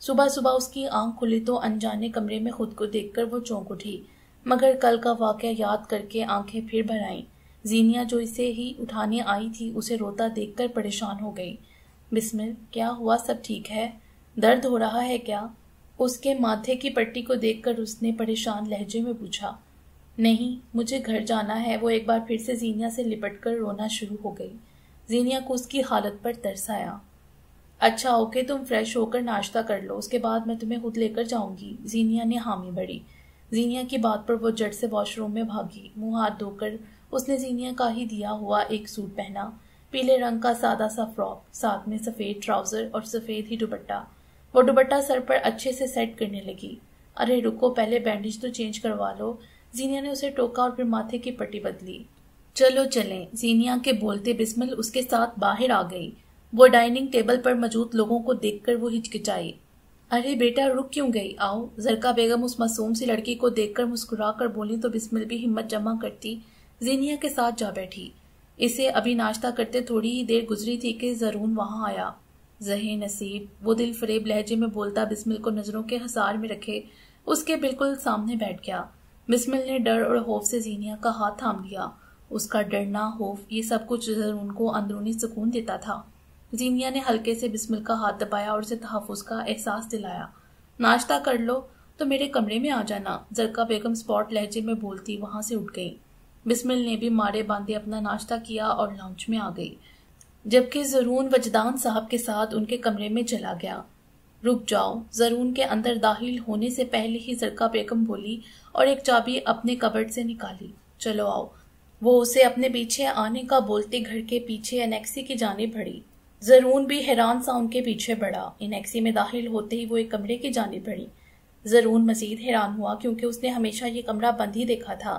सुबह सुबह उसकी आंख खुली तो अनजाने कमरे में खुद को देखकर वो चौंक उठी, मगर कल का वाकया याद करके आंखें फिर भर आईं। जीनिया जो इसे ही उठाने आई थी उसे रोता देखकर परेशान हो गई। बिस्मिल, क्या हुआ? सब ठीक है? दर्द हो रहा है क्या? उसके माथे की पट्टी को देखकर उसने परेशान लहजे में पूछा। नहीं, मुझे घर जाना है। वो एक बार फिर से जीनिया से लिपटकर रोना शुरू हो गई। जीनिया को उसकी हालत पर तरस आया। अच्छा ओके, तुम फ्रेश होकर नाश्ता कर लो, उसके बाद मैं तुम्हें खुद लेकर जाऊंगी। जीनिया ने हामी भरी। जीनिया की बात पर वो झट से वॉशरूम में भागी। मुंह हाथ धोकर उसने जीनिया का ही दिया हुआ एक सूट पहना, पीले रंग का सादा सा फ्रॉक, साथ में सफेद ट्राउजर और सफेद ही दुपट्टा। वो दुपट्टा सर पर अच्छे से सेट करने लगी। अरे रुको, पहले बैंडेज तो चेंज करवा लो। जीनिया ने उसे टोका और फिर माथे की पट्टी बदली। चलो चलें। जीनिया के बोलते बिस्मिल उसके साथ बाहर आ गई। वो डाइनिंग टेबल पर मौजूद लोगों को देखकर वो हिचकिचाई। अरे बेटा, रुक क्यों गई? आओ। जरका बेगम उस मासूम सी लड़की को देखकर मुस्कुरा कर बोली तो बिस्मिल भी हिम्मत जमा करती जीनिया के साथ जा बैठी। इसे अभी नाश्ता करते थोड़ी ही देर गुजरी थी कि जरून वहां आया। जहे नसीब, वो दिल फरेब लहजे में बोलता बिस्मिल को नजरों के हसार में रखे उसके बिल्कुल सामने बैठ गया। बिस्मिल ने डर और खौफ से जीनिया का हाथ थाम लिया। उसका डरना, खौफ, ये सब कुछ जरून को अंदरूनी सुकून देता था। जीनिया ने हल्के से बिस्मिल का हाथ दबाया और उसे तहफ्फुज का एहसास दिलाया। नाश्ता कर लो तो मेरे कमरे में आ जाना। जरका बेगम स्पॉट लहजे में बोलती वहां से उठ गई। बिस्मिल ने भी मारे बांधे अपना नाश्ता किया और लाउंज में आ गई, जबकि जरून वजदान साहब के साथ उनके कमरे में चला गया। रुक जाओ। जरून के अंदर दाखिल होने से पहले ही जरका बेगम बोली और एक चाबी अपने कबर्ड से निकाली। चलो आओ। वो उसे अपने पीछे आने का बोलते घर के पीछे एनेक्सी की जानिब बढ़ी। जरून भी हैरान सा उनके पीछे बढ़ा। एनेक्सी में दाखिल होते ही वो एक कमरे की जानिब बढ़ी। जरून मजीद हैरान हुआ क्योंकि उसने हमेशा ये कमरा बंद ही देखा था।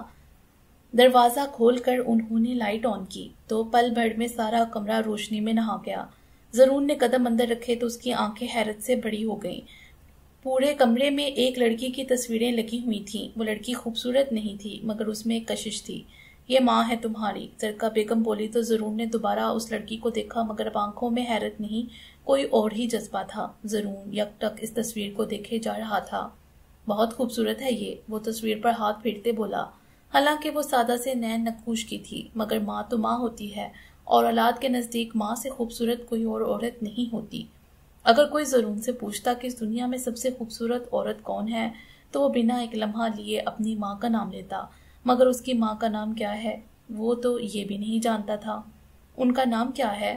दरवाजा खोलकर उन्होंने लाइट ऑन की तो पल भर में सारा कमरा रोशनी में नहा गया। जरून ने कदम अंदर रखे तो उसकी आंखें हैरत से बड़ी हो गईं। पूरे कमरे में एक लड़की की तस्वीरें लगी हुई थीं। वो लड़की खूबसूरत नहीं थी, मगर उसमें एक कशिश थी। ये माँ है तुम्हारी, जरका बेगम बोली तो जरून ने दोबारा उस लड़की को देखा, मगर अब आंखों में हैरत नहीं, कोई और ही जज्बा था। जरून यकटक इस तस्वीर को देखे जा रहा था। बहुत खूबसूरत है ये, वो तस्वीर पर हाथ फेरते बोला। हालांकि वो सादा से नैन नक्कूश की थी, मगर माँ तो माँ होती है और औलाद के नजदीक माँ से खूबसूरत कोई और औरत नहीं होती। अगर कोई जरून से पूछता कि इस दुनिया में सबसे खूबसूरत औरत कौन है, तो वो बिना एक लम्हा लिए अपनी माँ का नाम लेता, मगर उसकी माँ का नाम क्या है वो तो ये भी नहीं जानता था। उनका नाम क्या है?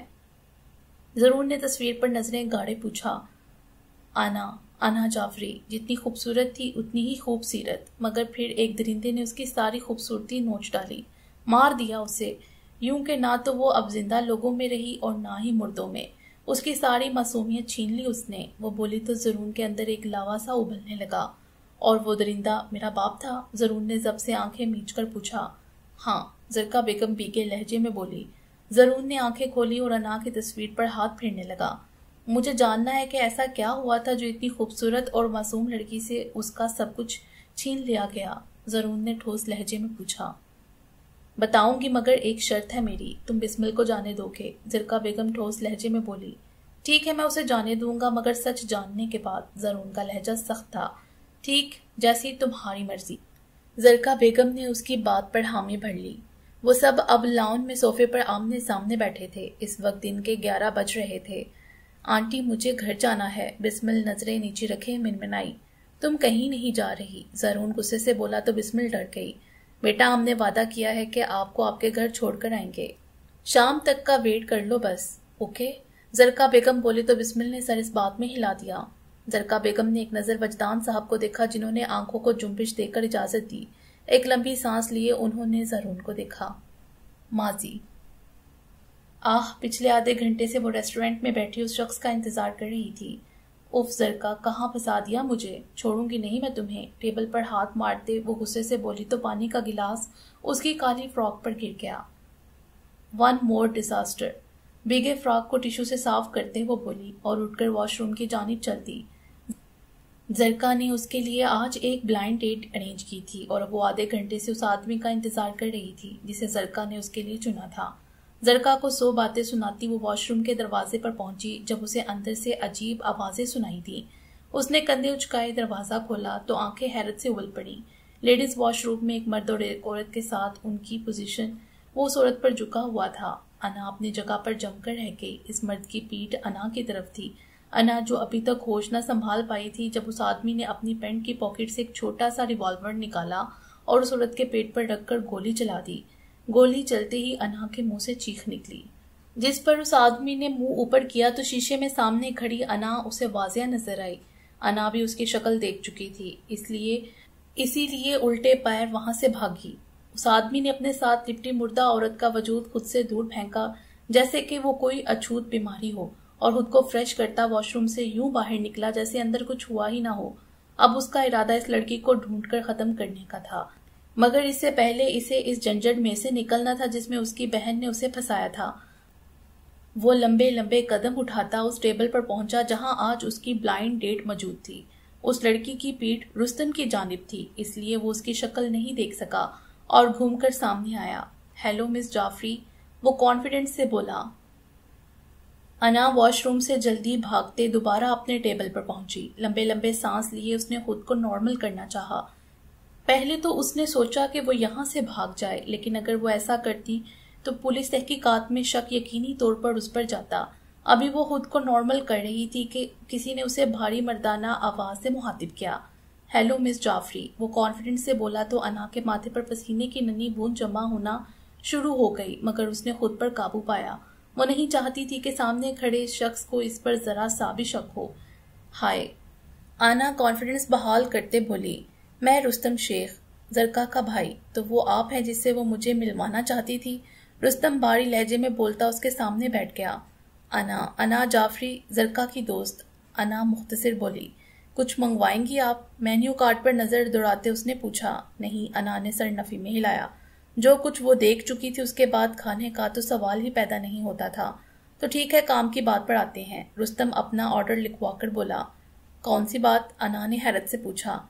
जरून ने तस्वीर पर नजरें गाड़े पूछा। आना जाफरी। जितनी खूबसूरत थी उतनी ही खूबसीरत, मगर फिर एक दरिंदे ने उसकी सारी खूबसूरती नोच डाली, मार दिया उसे। यूं कि ना तो वो अब जिंदा लोगों में रही और ना ही मुर्दों में। उसकी सारी मासूमियत छीन ली उसने। वो बोली तो जरून के अंदर एक लावा सा उबलने लगा। और वो दरिंदा मेरा बाप था? जरून ने जब से आंखें मीच कर पूछा। हाँ, जरका बेगम बीके लहजे में बोली। जरून ने आंखें खोली और अना की तस्वीर पर हाथ फेरने लगा। मुझे जानना है कि ऐसा क्या हुआ था जो इतनी खूबसूरत और मासूम लड़की से उसका सब कुछ छीन लिया गया। जरून ने ठोस लहजे में पूछा। बताऊंगी, मगर एक शर्त है मेरी, तुम बिस्मिल को जाने दोगे? जरका बेगम ठोस लहजे में बोली। ठीक है, मैं उसे जाने दूंगा, मगर सच जानने के बाद। जरून का लहजा सख्त था। ठीक, जैसी तुम्हारी मर्जी। जरका बेगम ने उसकी बात पर हामी भर ली। वो सब अब लाउन में सोफे पर आमने सामने बैठे थे। इस वक्त दिन के 11 बज रहे थे। आंटी, मुझे घर जाना है। बिस्मिल नजरें नीचे रखे मिनमिनाई। तुम कहीं नहीं जा रही। जरून गुस्से से बोला तो बिस्मिल डर गई। बेटा, हमने वादा किया है कि आपको आपके घर छोड़कर आएंगे। शाम तक का वेट कर लो बस। ओके? जरका बेगम बोली तो बिस्मिल ने सर इस बात में हिला दिया। जरका बेगम ने एक नजर वजदान साहब को देखा, जिन्होंने आंखों को जुम्बिश देकर इजाजत दी। एक लंबी सांस लिए उन्होंने जरून को देखा। माजी। पिछले आधे घंटे से वो रेस्टोरेंट में बैठी उस शख्स का इंतजार कर रही थी। उफ जरका, कहाँ फंसा दिया मुझे। छोड़ूंगी नहीं मैं तुम्हें। टेबल पर हाथ मारते वो गुस्से से बोली तो पानी का गिलास उसकी काली फ्रॉक पर गिर गया। One more disaster. भीगे फ्रॉक को टिश्यू से साफ करते वो बोली और उठकर वॉशरूम की जानिब चल दी। जरका ने उसके लिए आज एक ब्लाइंड डेट अरेंज की थी और वो आधे घंटे से उस आदमी का इंतजार कर रही थी जिसे जरका ने उसके लिए चुना था। जरका को 100 बातें सुनाती वो वॉशरूम के दरवाजे पर पहुंची जब उसे अंदर से अजीब आवाजें सुनाई दी। उसने कंधे उचकाए दरवाजा खोला तो आंखें हैरत से उबल पड़ी। लेडीज वॉशरूम में एक मर्द और एक औरत के साथ उनकी पोजीशन वो उस औरत पर झुका हुआ था। अना अपनी जगह पर जमकर रह गई। इस मर्द की पीठ अना की तरफ थी। अना जो अभी तक होश न संभाल पाई थी, जब उस आदमी ने अपनी पैंट की पॉकेट से एक छोटा सा रिवॉल्वर निकाला और उस औरत के पेट पर रखकर गोली चला दी। गोली चलते ही अना के मुंह से चीख निकली। जिस पर उस आदमी ने मुंह ऊपर किया तो शीशे में सामने खड़ी अना उसे वाज़िया नजर आई। अना भी उसकी शक्ल देख चुकी थी, इसीलिए उल्टे पैर वहां से भागी। उस आदमी ने अपने साथ लिपटी मुर्दा औरत का वजूद खुद से दूर फेंका, जैसे कि वो कोई अछूत बीमारी हो, और खुद को फ्रेश करता वॉशरूम से यूं बाहर निकला जैसे अंदर कुछ हुआ ही ना हो। अब उसका इरादा इस लड़की को ढूंढकर खत्म करने का था, मगर इससे पहले इसे इस झंझट में से निकलना था जिसमें उसकी बहन ने उसे फंसाया था। वो लंबे लंबे कदम उठाता उस टेबल पर पहुंचा जहां आज उसकी ब्लाइंड डेट मौजूद थी। उस लड़की की पीठ रुस्तम की जानिब थी, इसलिए वो उसकी शक्ल नहीं देख सका और घूमकर सामने आया। हेलो मिस जाफरी, वो कॉन्फिडेंस से बोला। अना वॉशरूम से जल्दी भागते दोबारा अपने टेबल पर पहुंची। लंबे लंबे सांस लिए उसने खुद को नॉर्मल करना चाहा। पहले तो उसने सोचा कि वो यहाँ से भाग जाए, लेकिन अगर वो ऐसा करती तो पुलिस तहकीकात में शक यकीनी तौर पर उस पर जाता। अभी वो खुद को नॉर्मल कर रही थी कि किसी ने उसे भारी मर्दाना आवाज से मुखातिब किया। हेलो मिस जाफरी, वो कॉन्फिडेंस से बोला तो अना के माथे पर पसीने की नन्ही बूंद जमा होना शुरू हो गई, मगर उसने खुद पर काबू पाया। वो नहीं चाहती थी कि सामने खड़े शख्स को इस पर जरा सा भी शक हो। हाय, आना कॉन्फिडेंस बहाल करते बोली। मैं रुस्तम शेख, जरका का भाई। तो वो आप हैं जिससे वो मुझे मिलवाना चाहती थी? रुस्तम भारी लहजे में बोलता उसके सामने बैठ गया। अना जाफरी, जरका की दोस्त। अना मुख्तसर बोली। कुछ मंगवाएंगी आप? मेन्यू कार्ड पर नजर दौड़ाते उसने पूछा। नहीं, अना ने सर नफी में हिलाया। जो कुछ वो देख चुकी थी उसके बाद खाने का तो सवाल ही पैदा नहीं होता था। तो ठीक है, काम की बात पर आते हैं। रुस्तम अपना ऑर्डर लिखवाकर बोला। कौन सी बात? अना ने हैरत से पूछा।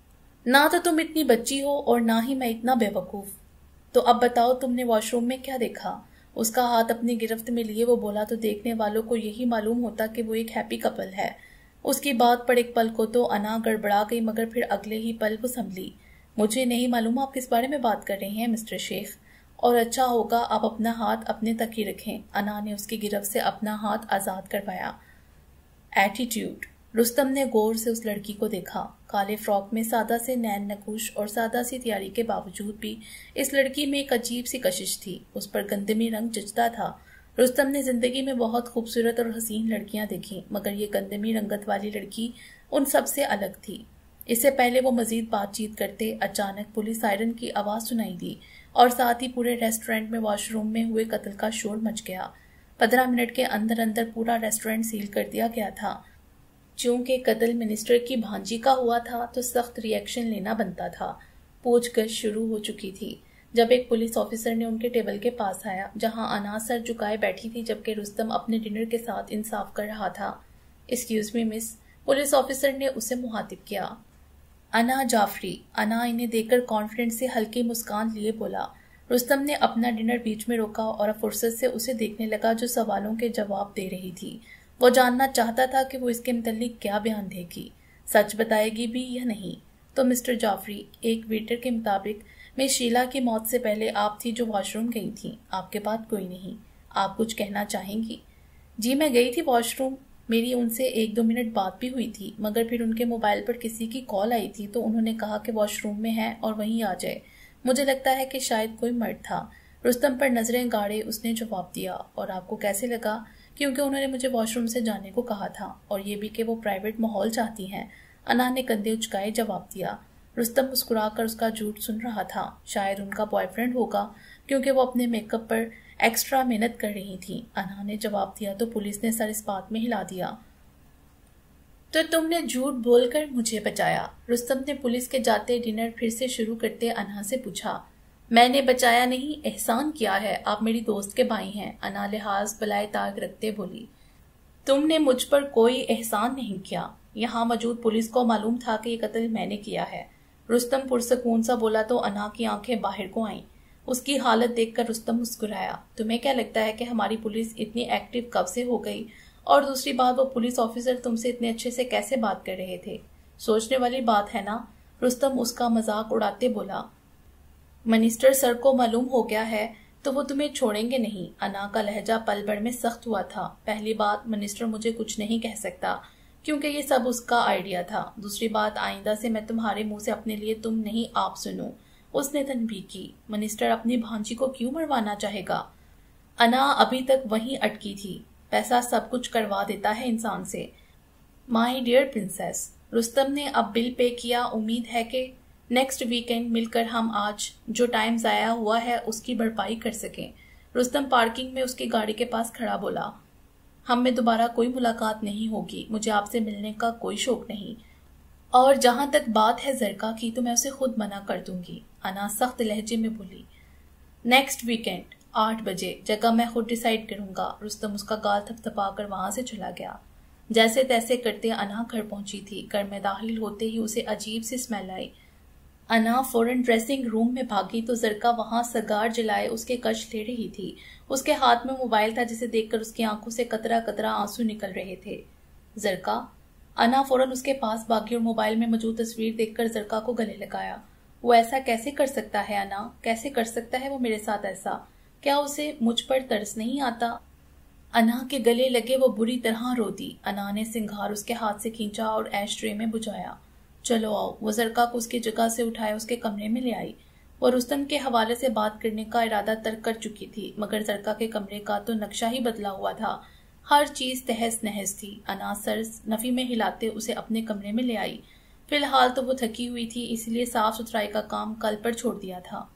ना तो तुम इतनी बच्ची हो और ना ही मैं इतना बेवकूफ। तो अब बताओ, तुमने वॉशरूम में क्या देखा? उसका हाथ अपनी गिरफ्त में लिए वो बोला तो देखने वालों को यही मालूम होता कि वो एक हैप्पी कपल है। उसकी बात पर एक पल को तो अना गड़बड़ा गई, मगर फिर अगले ही पल वो संभली। मुझे नहीं मालूम आप किस बारे में बात कर रहे हैं मिस्टर शेख, और अच्छा होगा आप अपना हाथ अपने तक ही रखें। अना ने उसकी गिरफ्त से अपना हाथ आजाद करवाया। एटीट्यूड। रुस्तम ने गौर से उस लड़की को देखा। काले फ्रॉक में सादा से नैन नकुश और सादा सी तैयारी के बावजूद भी इस लड़की में एक अजीब सी कशिश थी। उस पर गंदमी रंग जचता था। रुस्तम ने जिंदगी में बहुत खूबसूरत और हसीन लड़कियां देखी, मगर ये गंदमी रंगत वाली लड़की उन सबसे अलग थी। इससे पहले वो मजीद बातचीत करते अचानक पुलिस सायरन की आवाज सुनाई दी और साथ ही पूरे रेस्टोरेंट में वॉशरूम में हुए कत्ल का शोर मच गया। 15 मिनट के अंदर अंदर पूरा रेस्टोरेंट सील कर दिया गया था। चूंकि कत्ल मिनिस्टर की भांजी का हुआ था तो सख्त रिएक्शन लेना बनता था। पूछगछ शुरू हो चुकी थी जब एक पुलिस ऑफिसर ने उनके टेबल के पास आया, जहां अना सर झुकाए बैठी थी जबकि रुस्तम अपने डिनर के साथ इंसाफ कर रहा था। Excuse me miss, police officer ने उसे मुखातिब किया। अना जाफरी। अना इन्हें देखकर कॉन्फिडेंस से हल्की मुस्कान लिए बोला। रुस्तम ने अपना डिनर बीच में रोका और फुर्सत से उसे देखने लगा जो सवालों के जवाब दे रही थी। वो जानना चाहता था कि वो इसके मुताल्लिक क्या बयान देगी, सच बताएगी भी या नहीं। तो मिस्टर जाफरी, एक वेटर के मुताबिक मिस शीला की मौत से पहले आप थी जो वॉशरूम गई थी। आपके पास कोई नहीं, आप कुछ कहना चाहेंगी? जी, मैं गई थी वॉशरूम। मेरी उनसे 1-2 मिनट बात भी हुई थी, मगर फिर उनके मोबाइल पर किसी की कॉल आई थी तो उन्होंने कहा कि वॉशरूम में है और वहीं आ जाए। मुझे लगता है कि शायद कोई मर्द था। रुस्तम पर नजरें गाड़े उसने जवाब दिया। और आपको कैसे लगा? क्योंकि उन्होंने मुझे वॉशरूम से जाने को कहा था, और ये भी कि वो प्राइवेट माहौल चाहती हैं। अना ने कंधे उचकाए जवाब दिया। रुस्तम मुस्कुराकर उसका झूठ सुन रहा था। शायद उनका बॉयफ्रेंड होगा, क्योंकि वो अपने मेकअप पर एक्स्ट्रा मेहनत कर रही थी। अना ने जवाब दिया तो पुलिस ने सर इस बात में हिला दिया। तो तुमने झूठ बोलकर मुझे बचाया? रुस्तम ने पुलिस के जाते डिनर फिर से शुरू करते अना से पूछा। मैंने बचाया नहीं, एहसान किया है। आप मेरी दोस्त के भाई हैं। अना लिहाज बलाए ताक रखते बोली। तुमने मुझ पर कोई एहसान नहीं किया। यहाँ मौजूद पुलिस को मालूम था कि ये कत्ल मैंने किया है। रुस्तम पुरसकून सा बोला तो अना की आंखें बाहर को आईं। उसकी हालत देखकर रुस्तम मुस्कुराया। तुम्हें क्या लगता है कि हमारी पुलिस इतनी एक्टिव कब से हो गई और दूसरी बात, वो पुलिस ऑफिसर तुमसे इतने अच्छे से कैसे बात कर रहे थे? सोचने वाली बात है ना। रुस्तम उसका मजाक उड़ाते बोला। मिनिस्टर सर को मालूम हो गया है तो वो तुम्हें छोड़ेंगे नहीं। अना का लहजा पल भर में सख्त हुआ था। पहली बात, मिनिस्टर मुझे कुछ नहीं कह सकता क्योंकि ये सब उसका आइडिया था। दूसरी बात, आइंदा से मैं तुम्हारे मुंह से अपने लिए तुम नहीं आप सुनूं। उसने तनबीह की। मिनिस्टर अपनी भांजी को क्यों मरवाना चाहेगा? अना अभी तक वहीं अटकी थी। पैसा सब कुछ करवा देता है इंसान से। माय डियर प्रिंसेस, रुस्तम ने अब बिल पे किया। उम्मीद है कि नेक्स्ट वीकेंड मिलकर हम आज जो टाइम जाया हुआ है उसकी भरपाई कर सकें। रुस्तम पार्किंग में उसकी गाड़ी के पास खड़ा बोला। हम में दोबारा कोई मुलाकात नहीं होगी। मुझे आपसे मिलने का कोई शौक नहीं, और जहां तक बात है जरका की तो मैं उसे खुद मना कर दूंगी। अना सख्त लहजे में बोली। नेक्स्ट वीकेंड 8 बजे, जगह मैं खुद डिसाइड करूंगा। रुस्तम उसका गाल थपथपाकर वहां से चला गया। जैसे तैसे करते अना घर पहुंची थी। घर में दाखिल होते ही उसे अजीब सी स्मेल आई। अना फौरन ड्रेसिंग रूम में भागी तो जरका वहां सगार जलाए उसके कश ले रही थी। उसके हाथ में मोबाइल था जिसे देखकर उसकी आंखों से कतरा कतरा आंसू निकल रहे थे। जरका। अना फौरन उसके पास भागी और मोबाइल में मौजूद तस्वीर देखकर जरका को गले लगाया। वो ऐसा कैसे कर सकता है अना? कैसे कर सकता है वो मेरे साथ ऐसा? क्या उसे मुझ पर तरस नहीं आता? अना के गले लगे वो बुरी तरह रो दी। अना ने सिंगार उसके हाथ से खींचा और ऐश ट्रे में बुझाया। चलो आओ। वो जरका को उसकी जगह से उठाए उसके कमरे में ले आई। वो रुस्तम के हवाले से बात करने का इरादा तर्क कर चुकी थी, मगर जरका के कमरे का तो नक्शा ही बदला हुआ था। हर चीज तहस नहस थी। अना सर नफी में हिलाते उसे अपने कमरे में ले आई। फिलहाल तो वो थकी हुई थी, इसलिए साफ सुथराई का काम कल पर छोड़ दिया था।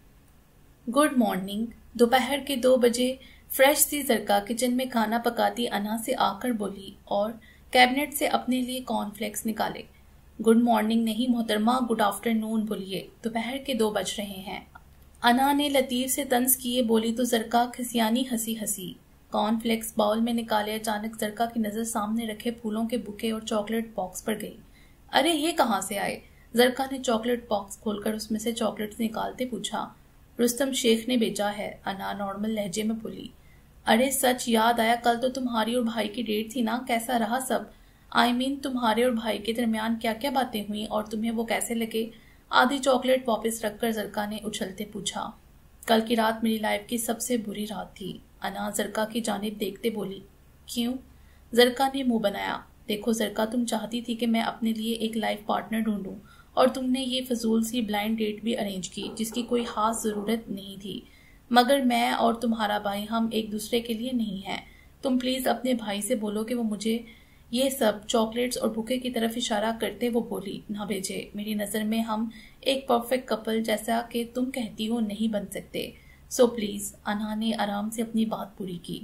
Good morning. दोपहर के 2 बजे फ्रेश सी जरका किचन में खाना पकाती अना से आकर बोली और कैबिनेट से अपने लिए कॉर्नफ्लेक्स निकाले। गुड मॉर्निंग नहीं मोहतरमा, गुड आफ्टरनून बोलिए। दोपहर के 2 बज रहे हैं। अना ने लतीफ से तंज किए बोली तो जरका खिसियानी हंसी हंसी। कॉर्नफ्लेक्स बाउल में निकाले। अचानक जरका की नजर सामने रखे फूलों के बुके और चॉकलेट बॉक्स पर गई। अरे ये कहाँ से आए? जरका ने चॉकलेट बॉक्स खोलकर उसमें से चॉकलेट्स निकालते पूछा। रुस्तम शेख ने भेजा है, अना नॉर्मल लहजे में बोली। अरे सच याद आया, कल तो तुम्हारी और भाई की डेट थी ना, कैसा रहा सब? I mean, तुम्हारे और भाई के दरमियान क्या क्या बातें हुई और तुम्हें वो कैसे लगे? आधी चॉकलेट वापस रखकर जरका ने उछलते पूछा। कल की रात मेरी लाइफ की सबसे बुरी रात थी। अना जरका की जानिब देखते बोली। क्यों? जरका ने मुंह बनाया। देखो जरका, तुम चाहती थी कि मैं अपने लिए एक लाइफ पार्टनर ढूंढूं और तुमने ये फजूल सी ब्लाइंड डेट भी अरेंज की जिसकी कोई खास जरूरत नहीं थी, मगर मैं और तुम्हारा भाई हम एक दूसरे के लिए नहीं हैं। तुम प्लीज अपने भाई से बोलो कि वो मुझे ये सब चॉकलेट्स और बुके की तरफ इशारा करते वो बोली ना भेजे। मेरी नज़र में हम एक परफेक्ट कपल जैसा कि तुम कहती हो नहीं बन सकते, सो प्लीज। अना ने आराम से अपनी बात पूरी की,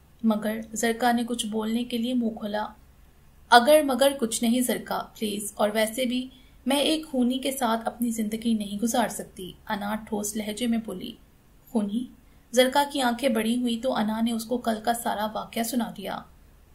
मगर जरका ने कुछ बोलने के लिए मुंह खोला। अगर मगर कुछ नहीं जरका, प्लीज। और वैसे भी मैं एक खूनी के साथ अपनी जिंदगी नहीं गुजार सकती। अना ठोस लहजे में बोली। खूनी? जरका की आंखें बड़ी हुई तो अना ने उसको कल का सारा वाकया सुना दिया।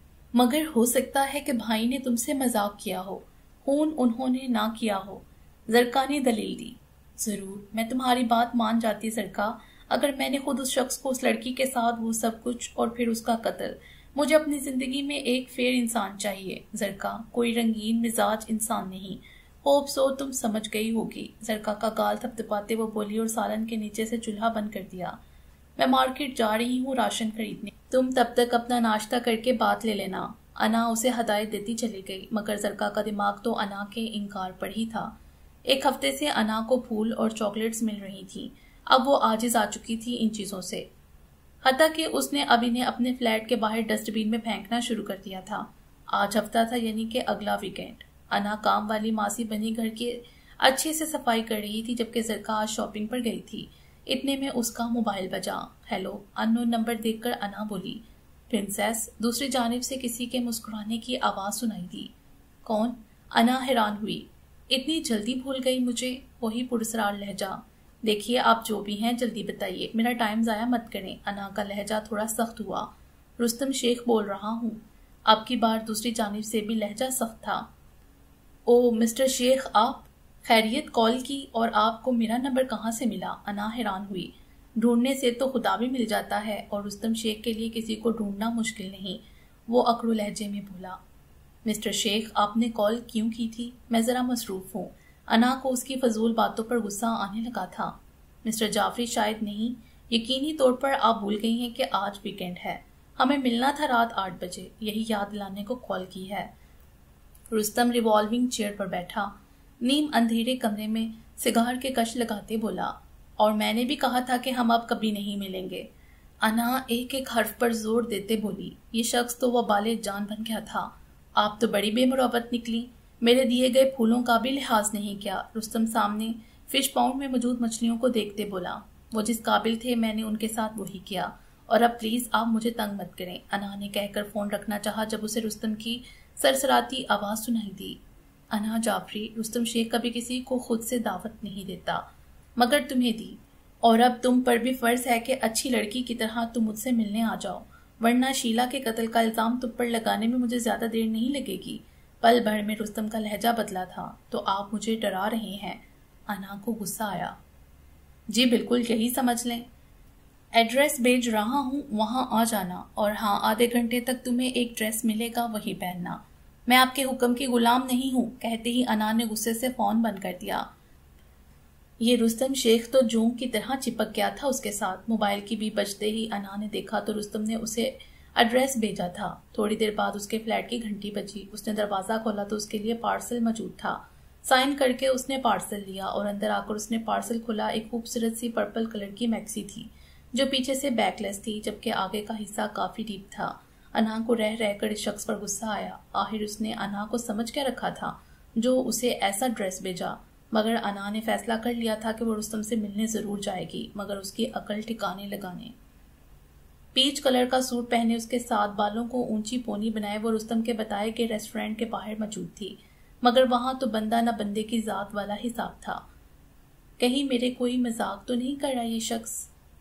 मगर हो सकता है कि भाई ने तुमसे मजाक किया हो, खून उन्होंने ना किया हो। जरका ने दलील दी। जरूर, मैं तुम्हारी बात मान जाती जरका, अगर मैंने खुद उस शख्स को, उस लड़की के साथ वो सब कुछ और फिर उसका कत्ल। मुझे अपनी जिंदगी में एक फेयर इंसान चाहिए जरका, कोई रंगीन मिजाज इंसान नहीं। होप सो तुम समझ गई होगी। जरका का गाल थपथपाते वो बोली और सालन के नीचे से चूल्हा बंद कर दिया। मैं मार्केट जा रही हूँ राशन खरीदने, तुम तब तक अपना नाश्ता करके बात ले लेना। अना उसे हदायत देती चली गई, मगर जरका का दिमाग तो अना के इनकार पर ही था। 1 हफ्ते से अना को फूल और चॉकलेट्स मिल रही थी। अब वो आजिज आ चुकी थी इन चीजों से, हत्ता कि उसने अब इन्हें अपने फ्लैट के बाहर डस्टबिन में फेंकना शुरू कर दिया था। आज हफ्ता था, यानी कि अगला वीकेंड। अना काम वाली मासी बनी घर की अच्छे से सफाई कर रही थी जबकि जरका आज शॉपिंग पर गई थी। इतने में उसका मोबाइल बजा। हेलो, अननोन नंबर देखकर अना बोली। प्रिंसेस। दूसरी जानिब से किसी के मुस्कुराने की आवाज सुनाई दी। कौन? अना हैरान हुई। इतनी जल्दी भूल गई मुझे? वही पुरस्कार लहजा। देखिए, आप जो भी हैं जल्दी बताइए, मेरा टाइम जाया मत करें। अना का लहजा थोड़ा सख्त हुआ। रुस्तम शेख बोल रहा हूँ। अब की बार दूसरी जानिब से भी लहजा सख्त था। ओ मिस्टर शेख, आप? खैरियत कॉल की, और आपको मेरा नंबर कहाँ से मिला? अना हैरान हुई। ढूंढने से तो खुदा भी मिल जाता है, और रुस्तम शेख के लिए किसी को ढूंढना मुश्किल नहीं। वो अकड़ू लहजे में बोला। मिस्टर शेख, आपने कॉल क्यों की थी? मैं ज़रा मसरूफ़ हूँ। अना को उसकी फजूल बातों पर गुस्सा आने लगा था। मिस्टर जाफरी, शायद नहीं, यकीनी तौर पर आप भूल गई हैं कि आज वीकेंड है। हमें मिलना था रात 8 बजे, यही याद दिलाने को कॉल की है। रुस्तम रिवॉल्विंग चेयर पर बैठा नीम अंधेरे कमरे में सिगार के कश लगाते बोला, और मैंने भी कहा था कि हम अब कभी नहीं मिलेंगे। अना एक एक हर्फ पर जोर देते बोली, ये शख्स तो वह बाले जान बन गया था। आप तो बड़ी बेमुरवत निकली, मेरे दिए गए फूलों का भी लिहाज नहीं किया। रुस्तम सामने फिश पाउंड में मौजूद मछलियों को देखते बोला, वो जिस काबिल थे मैंने उनके साथ वही किया, और अब प्लीज आप मुझे तंग मत करें। अना ने कहकर फोन रखना चाहा जब उसे रुस्तम की सरसराती आवाज सुनाई दी। अना जाफरी, रुस्तम शेख कभी किसी को खुद से दावत नहीं देता, मगर तुम्हें दी, और अब तुम पर भी फर्ज है कि अच्छी लड़की की तरह तुम मुझसे मिलने आ जाओ, वरना शीला के कत्ल का इल्जाम तुम पर लगाने में मुझे ज्यादा देर नहीं लगेगी। पल भर में रुस्तम का लहजा बदला था। तो आप मुझे डरा रहे हैं? अना को गुस्सा आया। जी बिल्कुल, यही समझ लें। एड्रेस भेज रहा हूँ, वहां आ जाना, और हाँ, आधे घंटे तक तुम्हें एक ड्रेस मिलेगा, वही पहनना। मैं आपके हुक्म की गुलाम नहीं हूँ। कहते ही अना ने गुस्से से फोन बंद कर दिया। ये रुस्तम शेख तो जोंक की तरह चिपक गया था उसके साथ। मोबाइल की भी बजते ही अना ने देखा तो रुस्तम ने उसे एड्रेस भेजा था। थोड़ी देर बाद उसके फ्लैट की घंटी बजी। उसने दरवाजा खोला तो उसके लिए पार्सल मौजूद था। साइन करके उसने पार्सल लिया और अंदर आकर उसने पार्सल खोला। एक खूबसूरत सी पर्पल कलर की मैक्सी थी जो पीछे से बैकलेस थी, जबकि आगे का हिस्सा काफी डीप था। अना को रह रहकर इस शख्स पर गुस्सा आया। आखिर उसने अना को समझ क्या रखा था जो उसे ऐसा ड्रेस भेजा। मगर अना ने फैसला कर लिया था कि वो रुस्तम से मिलने जरूर जाएगी, मगर उसकी अकल ठिकाने लगाने। पीच कलर का सूट पहने, उसके साथ बालों को ऊंची पोनी बनाए वो रुस्तम के बताए कि रेस्टोरेंट के बाहर मौजूद थी। मगर वहां तो बंदा न बंदे की जात वाला हिसाब था। कहीं मेरे कोई मजाक तो नहीं कर रहा ये शख्स,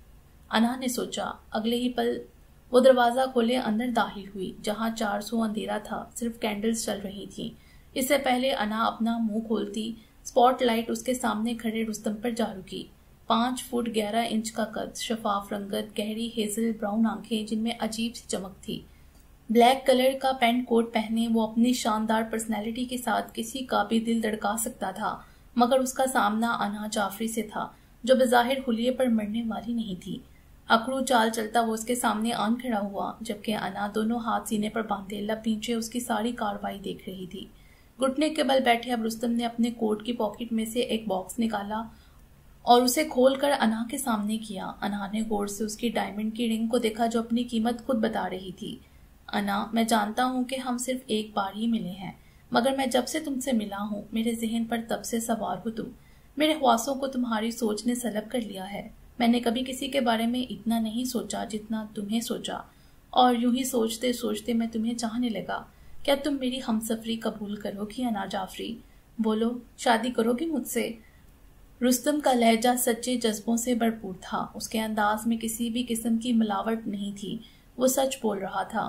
अना ने सोचा। अगले ही पल वो दरवाजा खोले अंदर दाखिल हुई, जहां 400 अंधेरा था, सिर्फ कैंडल्स चल रही थी। इससे पहले अना अपना मुंह खोलती, स्पॉटलाइट उसके सामने खड़े रुस्तम पर जा रुकी। 5 फुट 11 इंच का कद, शफाफ रंगत, गहरी हेजल ब्राउन आंखें जिनमें अजीब सी चमक थी। ब्लैक कलर का पैंट कोट पहने वो अपनी शानदार पर्सनैलिटी के साथ किसी का भी दिल धड़का सकता था। मगर उसका सामना अना जाफरी से था, जो बज़ाहिर हुलिये पर मरने वाली नहीं थी। अकड़ू चाल चलता वो उसके सामने आन खड़ा हुआ, जबकि अना दोनों हाथ सीने पर बांधे लब नीचे उसकी सारी कार्रवाई देख रही थी। घुटने के बल बैठे अब रुस्तम ने अपने कोट की पॉकेट में से एक बॉक्स निकाला और उसे खोलकर अना के सामने किया। अना ने गौर से उसकी डायमंड की रिंग को देखा जो अपनी कीमत खुद बता रही थी। अना, मैं जानता हूँ कि हम सिर्फ एक बार ही मिले हैं, मगर मैं जब से तुमसे मिला हूँ मेरे जहन पर तब से सवार हो तुम। मेरे ख्वासों को तुम्हारी सोच ने सलब कर लिया है। मैंने कभी किसी के बारे में इतना नहीं सोचा जितना तुम्हें सोचा, और यूं ही सोचते सोचते मैं तुम्हें चाहने लगा। क्या तुम मेरी हमसफरी कबूल करोगी अना जाफरी? बोलो, शादी करोगी मुझसे? रुस्तम का लहजा सच्चे जज्बों से भरपूर था। उसके अंदाज में किसी भी किस्म की मिलावट नहीं थी। वो सच बोल रहा था।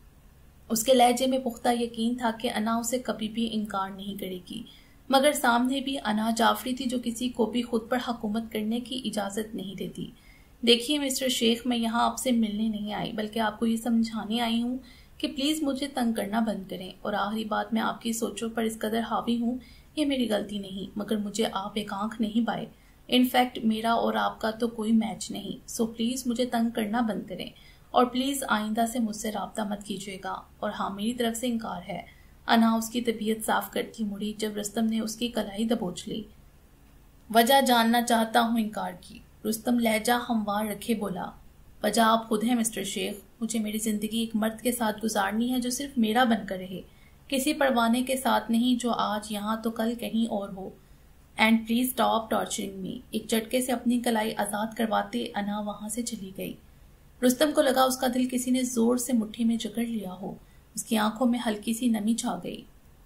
उसके लहजे में पुख्ता यकीन था कि अना उसे कभी भी इनकार नहीं करेगी। मगर सामने भी अना जाफरी थी जो किसी को भी खुद पर हुकूमत करने की इजाजत नहीं देती। देखिए मिस्टर शेख, मैं यहाँ आपसे मिलने नहीं आई, बल्कि आपको ये समझाने आई हूँ कि प्लीज मुझे तंग करना बंद करें। और आखिरी बात, मैं आपकी सोचों पर इस कदर हावी हूँ, ये मेरी गलती नहीं, मगर मुझे आप एक आंख नहीं पाए। इनफैक्ट मेरा और आपका तो कोई मैच नहीं। सो प्लीज मुझे तंग करना बंद करें, और प्लीज आइंदा से मुझसे राब्ता मत कीजिएगा। और हाँ, मेरी तरफ से इनकार है। अना उसकी तबीयत साफ करती मुड़ी जब रुस्तम ने उसकी कलाई दबोच ली। वजह जानना चाहता हूँ इनकार की। रुस्तम लहजा हमवार रखे बोला, वजह आप खुद हैं मिस्टर शेख। मुझे मेरी जिंदगी एक मर्द के साथ गुजारनी है जो सिर्फ मेरा बनकर रहे, किसी परवाने के साथ नहीं जो आज यहाँ तो कल कहीं और हो। And please stop torturing me. एक झटके से अपनी कलाई आजाद करवाते अना वहां से चली गई। रुस्तम को लगा उसका दिल किसी ने जोर से मुट्ठी में जकड़ लिया हो। उसकी आंखों में हल्की सी नमी छा गई।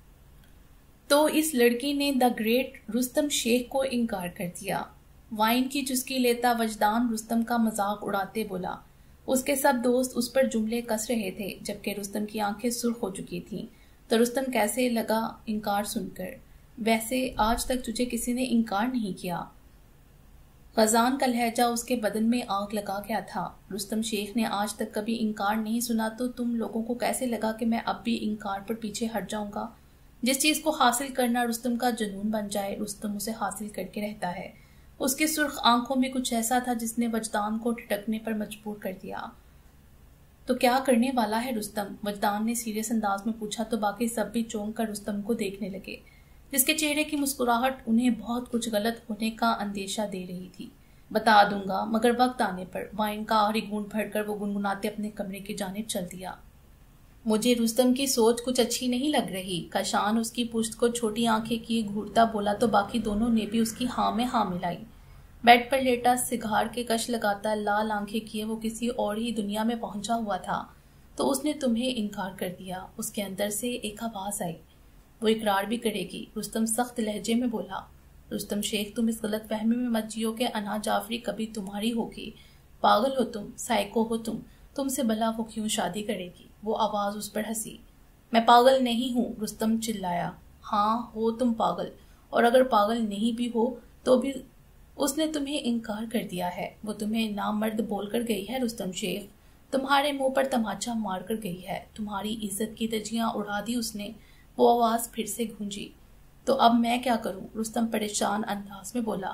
तो इस लड़की ने द ग्रेट रुस्तम शेख को इनकार कर दिया। वाइन की चुस्की लेता वजदान रुस्तम का मजाक उड़ाते बोला। उसके सब दोस्त उस पर जुमले कस रहे थे, जबकि रुस्तम की आंखें सुर्ख हो चुकी थीं। तो रुस्तम कैसे लगा इनकार सुनकर? वैसे आज तक तुझे किसी ने इनकार नहीं किया। फजान का लहजा उसके बदन में आग लगा गया था। रुस्तम शेख ने आज तक कभी इनकार नहीं सुना, तो तुम लोगों को कैसे लगा कि मैं अब भी इनकार पर पीछे हट जाऊंगा? जिस चीज को हासिल करना रुस्तम का जुनून बन जाए, रुस्तम उसे हासिल करके रहता है। उसकी सुर्ख आंखों में कुछ ऐसा था जिसने वजदान को ठिठकने पर मजबूर कर दिया। तो क्या करने वाला है रुस्तम? वजदान ने सीरियस अंदाज में पूछा, तो बाकी सब भी चौंक कर रुस्तम को देखने लगे, जिसके चेहरे की मुस्कुराहट उन्हें बहुत कुछ गलत होने का अंदेशा दे रही थी। बता दूंगा, मगर वक्त आने पर। वाइन का आखिरी घूंट भरकर वो गुनगुनाते अपने कमरे की जानिब चल दिया। मुझे रुस्तम की सोच कुछ अच्छी नहीं लग रही। कशान उसकी पुश्त को छोटी आंखें किए घूरता बोला, तो बाकी दोनों ने भी उसकी हाँ में हाँ मिलाई। बेड पर लेटा सिगार के कश लगाता लाल आंखें किए वो किसी और ही दुनिया में पहुंचा हुआ था। तो उसने तुम्हें इनकार कर दिया। उसके अंदर से एक आवाज आई, वो इकरार भी करेगी। रुस्तम सख्त लहजे में बोला, रुस्तम शेख, तुम इस गलत फहमी में मत जियो कि अना जाफरी कभी तुम्हारी होगी। पागल हो तुम, साइको हो तुमसे भला वो क्यों शादी करेगी? वो आवाज उस पर हंसी। मैं पागल नहीं हूँ, रुस्तम चिल्लाया। हाँ हो तुम पागल, और अगर पागल नहीं भी हो तो भी उसने तुम्हें इनकार कर दिया है। वो तुम्हें नामर्द बोलकर गई है रुस्तम शेख, तुम्हारे मुंह पर तमाचा मार कर गई है, तुम्हारी इज्जत की धज्जियां उड़ा दी उसने। वो आवाज फिर से गूंजी। तो अब मैं क्या करूं? रुस्तम परेशान अंदाज में बोला।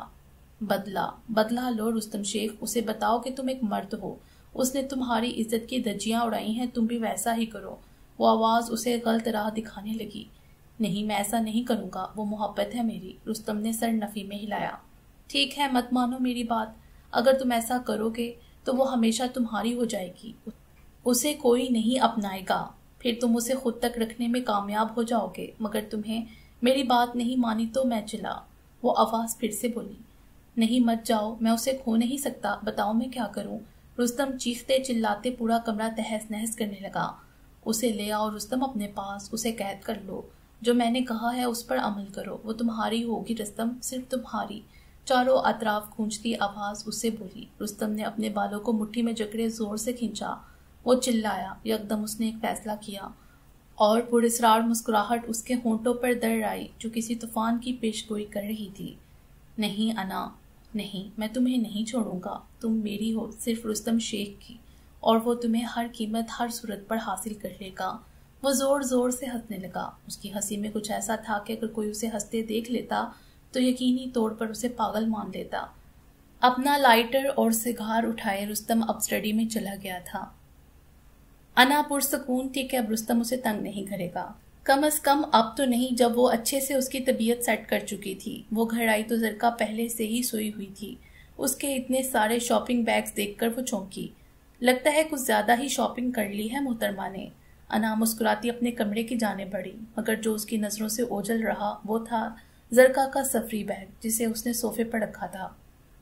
बदला लो रुस्तम शेख, उसे बताओ कि तुम एक मर्द हो। उसने तुम्हारी इज्जत की धज्जियां उड़ाई हैं, तुम भी वैसा ही करो। वो आवाज उसे गलत राह दिखाने लगी। नहीं, मैं ऐसा नहीं करूंगा, वो मोहब्बत है मेरी। रुस्तम ने सर नफी में हिलाया। ठीक है, मत मानो मेरी बात। अगर तुम ऐसा करोगे तो वो हमेशा तुम्हारी हो जाएगी, उसे कोई नहीं अपनाएगा। फिर तुम उसे खुद तक रखने में कामयाब हो जाओगे। मगर तुम्हें मेरी बात नहीं मानी तो मैं चिल्ला। वो आवाज फिर से बोली। नहीं, मत जाओ, मैं उसे खो नहीं सकता। बताओ मैं क्या करूं? रुस्तम चीखते चिल्लाते पूरा कमरा तहस नहस करने लगा। उसे ले आओ रुस्तम अपने पास, उसे कैद कर लो। जो मैंने कहा है उस पर अमल करो। वो तुम्हारी होगी रुस्तम, सिर्फ तुम्हारी। चारों अतराफ गूंजती आवाज उससे बोली। रुस्तम ने अपने बालों को मुट्ठी में जकड़े जोर से खींचा। वो चिल्लाया। यकदम उसने एक फैसला किया और पुरस्रार मुस्कुराहट उसके होंठों पर दर आई, जो किसी तूफान की पेशगोई कर रही थी। नहीं अना, नहीं, मैं तुम्हें नहीं छोड़ूंगा। तुम मेरी हो, सिर्फ रुस्तम शेख की, और वो तुम्हें हर कीमत हर सूरत पर हासिल कर लेगा। वो जोर जोर से हंसने लगा। उसकी हंसी में कुछ ऐसा था कि अगर कोई उसे हंसते देख लेता तो यकीनी तौर पर उसे पागल मान लेता। अपना लाइटर और सिगार उठाए रुस्तम अब स्टडी में चला गया था। अना पुरसकून थी कि अब रुस्तम उसे तंग नहीं करेगा, कम से कम अब तो नहीं, जब वो अच्छे से उसकी तबीयत सेट कर चुकी थी। वो घर आई तो जरका पहले से ही सोई हुई थी। उसके इतने सारे शॉपिंग बैग्स देखकर वो चौंकी। लगता है कुछ ज्यादा ही शॉपिंग कर ली है मोहतरमा ने। अना मुस्कुराती अपने कमरे की जाने बढ़ी, मगर जो उसकी नजरों से ओझल रहा वो था जरका का सफरी बैग, जिसे उसने सोफे पर रखा था।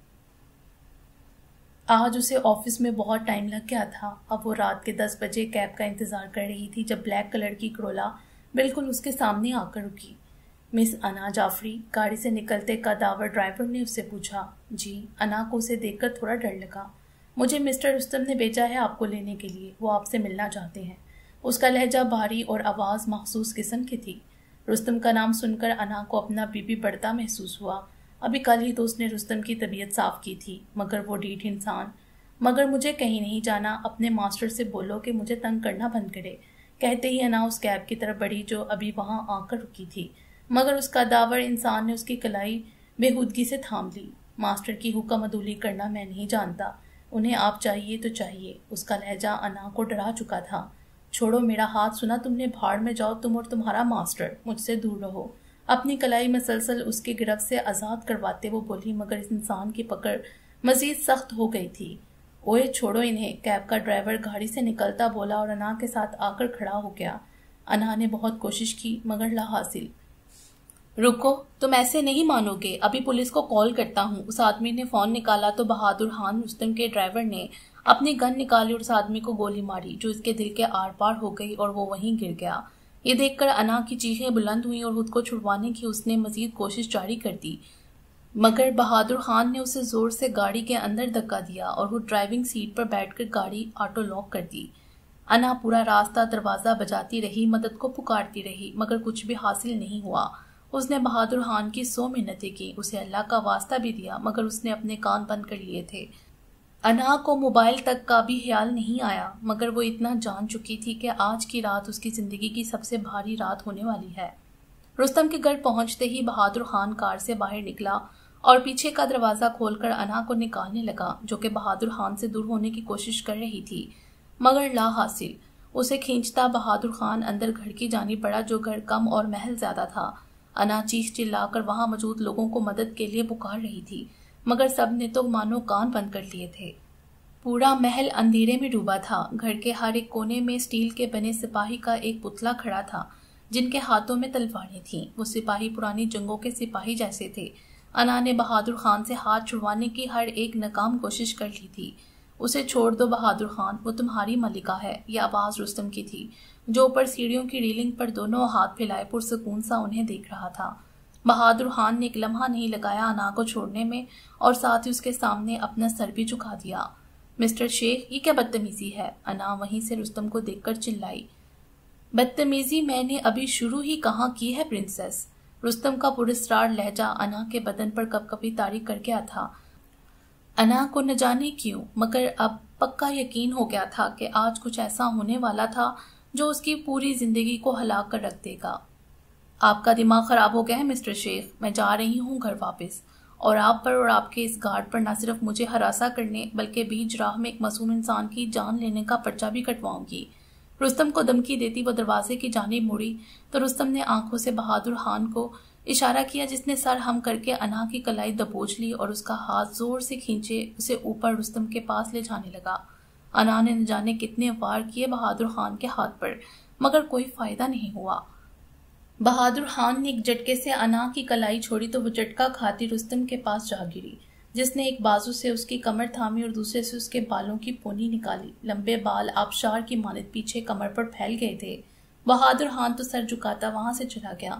आज उसे ऑफिस में बहुत टाइम लग गया था। अब वो रात के 10 बजे कैब का इंतजार कर रही थी, जब ब्लैक कलर की करोला बिल्कुल उसके सामने आकर रुकी। मिस अना जाफरी? गाड़ी से निकलते कदावर ड्राइवर ने उससे पूछा। जी। अना को उसे देखकर थोड़ा डर लगा। मुझे मिस्टर रुस्तम ने भेजा है आपको लेने के लिए, वो आपसे मिलना चाहते हैं। उसका लहजा भारी और आवाज महसूस किस्म की थी। रुस्तम का नाम सुनकर अना को अपना बीपी बढ़ता महसूस हुआ। अभी कल ही तो उसने रुस्तम की तबीयत साफ की थी, मगर वो ढीठ इंसान। मगर मुझे कहीं नहीं जाना, अपने मास्टर से बोलो कि मुझे तंग करना बंद करे। कहते ही अना उस कैब की तरफ बढ़ी जो अभी वहां आकर रुकी थी, मगर उस कदावर इंसान ने उसकी कलाई बेहूदगी से थाम ली। मास्टर की हुक्म अदूली करना मैं नहीं जानता, उन्हें आप चाहिए तो चाहिए। उसका लहजा अना को डरा चुका था। छोड़ो मेरा हाथ, सुना तुमने? भाड़ में जाओ तुम और तुम्हारा मास्टर, मुझसे दूर रहो। अपनी कलाई मसलसल उसके गिरफ्त से आजाद करवाते वो बोली, मगर इस इंसान की पकड़ मजीद सख्त हो गई थी। ओए छोड़ो इन्हें, कैब का ड्राइवर गाड़ी से निकलता बोला और अना के साथ आकर खड़ा हो गया। अना ने बहुत कोशिश की मगर ला हासिल। रुको, तुम ऐसे नहीं मानोगे, अभी पुलिस को कॉल करता हूँ। उस आदमी ने फोन निकाला तो बहादुर खान रुस्तम के ड्राइवर ने अपनी गन निकाली और उस आदमी को गोली मारी, जो इसके दिल के आर पार हो गई और वो वहीं गिर गया। ये देखकर अना की चीखें बुलंद हुई और खुद को छुड़वाने की उसने मजीद कोशिश जारी कर दी, मगर बहादुर खान ने उसे जोर से गाड़ी के अंदर धक्का दिया और वो ड्राइविंग सीट पर बैठकर गाड़ी ऑटो लॉक कर दी। अना पूरा रास्ता दरवाजा बजाती रही, मदद को पुकारती रही, मगर कुछ भी हासिल नहीं हुआ। उसने बहादुर खान की 100 मिन्नतें की, उसे अल्लाह का वास्ता भी दिया, मगर उसने अपने कान बंद कर लिए थे। अना को मोबाइल तक का भी ख्याल नहीं आया, मगर वो इतना जान चुकी थी कि आज की रात उसकी जिंदगी की सबसे भारी रात होने वाली है। रुस्तम के घर पहुंचते ही बहादुर खान कार से बाहर निकला और पीछे का दरवाजा खोलकर अना को निकालने लगा, जो कि बहादुर खान से दूर होने की कोशिश कर रही थी, मगर ला हासिल। उसे खींचता बहादुर खान अंदर घर की जानी पड़ा, जो घर कम और महल ज्यादा था। अना चीख चिल्लाकर वहां मौजूद लोगों को मदद के लिए पुकार रही थी, मगर सब ने तो मानो कान बंद कर लिए थे। पूरा महल अंधेरे में डूबा था। घर के हर एक कोने में स्टील के बने सिपाही का एक पुतला खड़ा था, जिनके हाथों में तलवारें थीं। वो सिपाही पुरानी जंगों के सिपाही जैसे थे। अना ने बहादुर खान से हाथ छुड़वाने की हर एक नाकाम कोशिश कर ली थी। उसे छोड़ दो बहादुर खान, वो तुम्हारी मलिका है। यह आवाज रुस्तम की थी, जो ऊपर सीढ़ियों की रेलिंग पर दोनों हाथ फैलाए पुरसकून सा उन्हें देख रहा था। बहादुर खान ने एक लम्हा नहीं लगाया अना को छोड़ने में, और साथ ही उसके सामने अपना सर भी झुका दिया। मिस्टर शेख, ये क्या बदतमीजी है? अना वहीं से रुस्तम को देखकर चिल्लाई। बदतमीजी मैंने अभी शुरू ही कहाँ की है प्रिंसेस। रुस्तम का पुरस्कार लहजा अना के बदन पर कपकपी तारी कर गया था। अना को न जाने क्यों, मगर अब पक्का यकीन हो गया था कि आज कुछ ऐसा होने वाला था जो उसकी पूरी जिंदगी को हलाक कर रख देगा। आपका दिमाग खराब हो गया है मिस्टर शेख। मैं जा रही हूँ घर वापस, और आप पर और आपके इस गार्ड पर न सिर्फ मुझे हरासा करने बल्कि बीच राह में एक मासूम इंसान की जान लेने का पर्चा भी कटवाऊंगी। रुस्तम को धमकी देती वो दरवाजे की जानिब मुड़ी तो रुस्तम ने आंखों से बहादुर खान को इशारा किया, जिसने सर हम करके अना की कलाई दबोच ली और उसका हाथ जोर से खींचे उसे ऊपर रुस्तम के पास ले जाने लगा। अना ने न जाने कितने वार किए बहादुर खान के हाथ पर, मगर कोई फायदा नहीं हुआ। बहादुर खान ने एक झटके से अना की कलाई छोड़ी तो वो झटका खाती रुस्तम के पास जा गिरी, जिसने एक बाजू से उसकी कमर थामी और दूसरे से उसके बालों की पोनी निकाली। लंबे बाल आबशार की मानद पीछे कमर पर फैल गए थे। बहादुर खान तो सर झुकाता वहां से चला गया।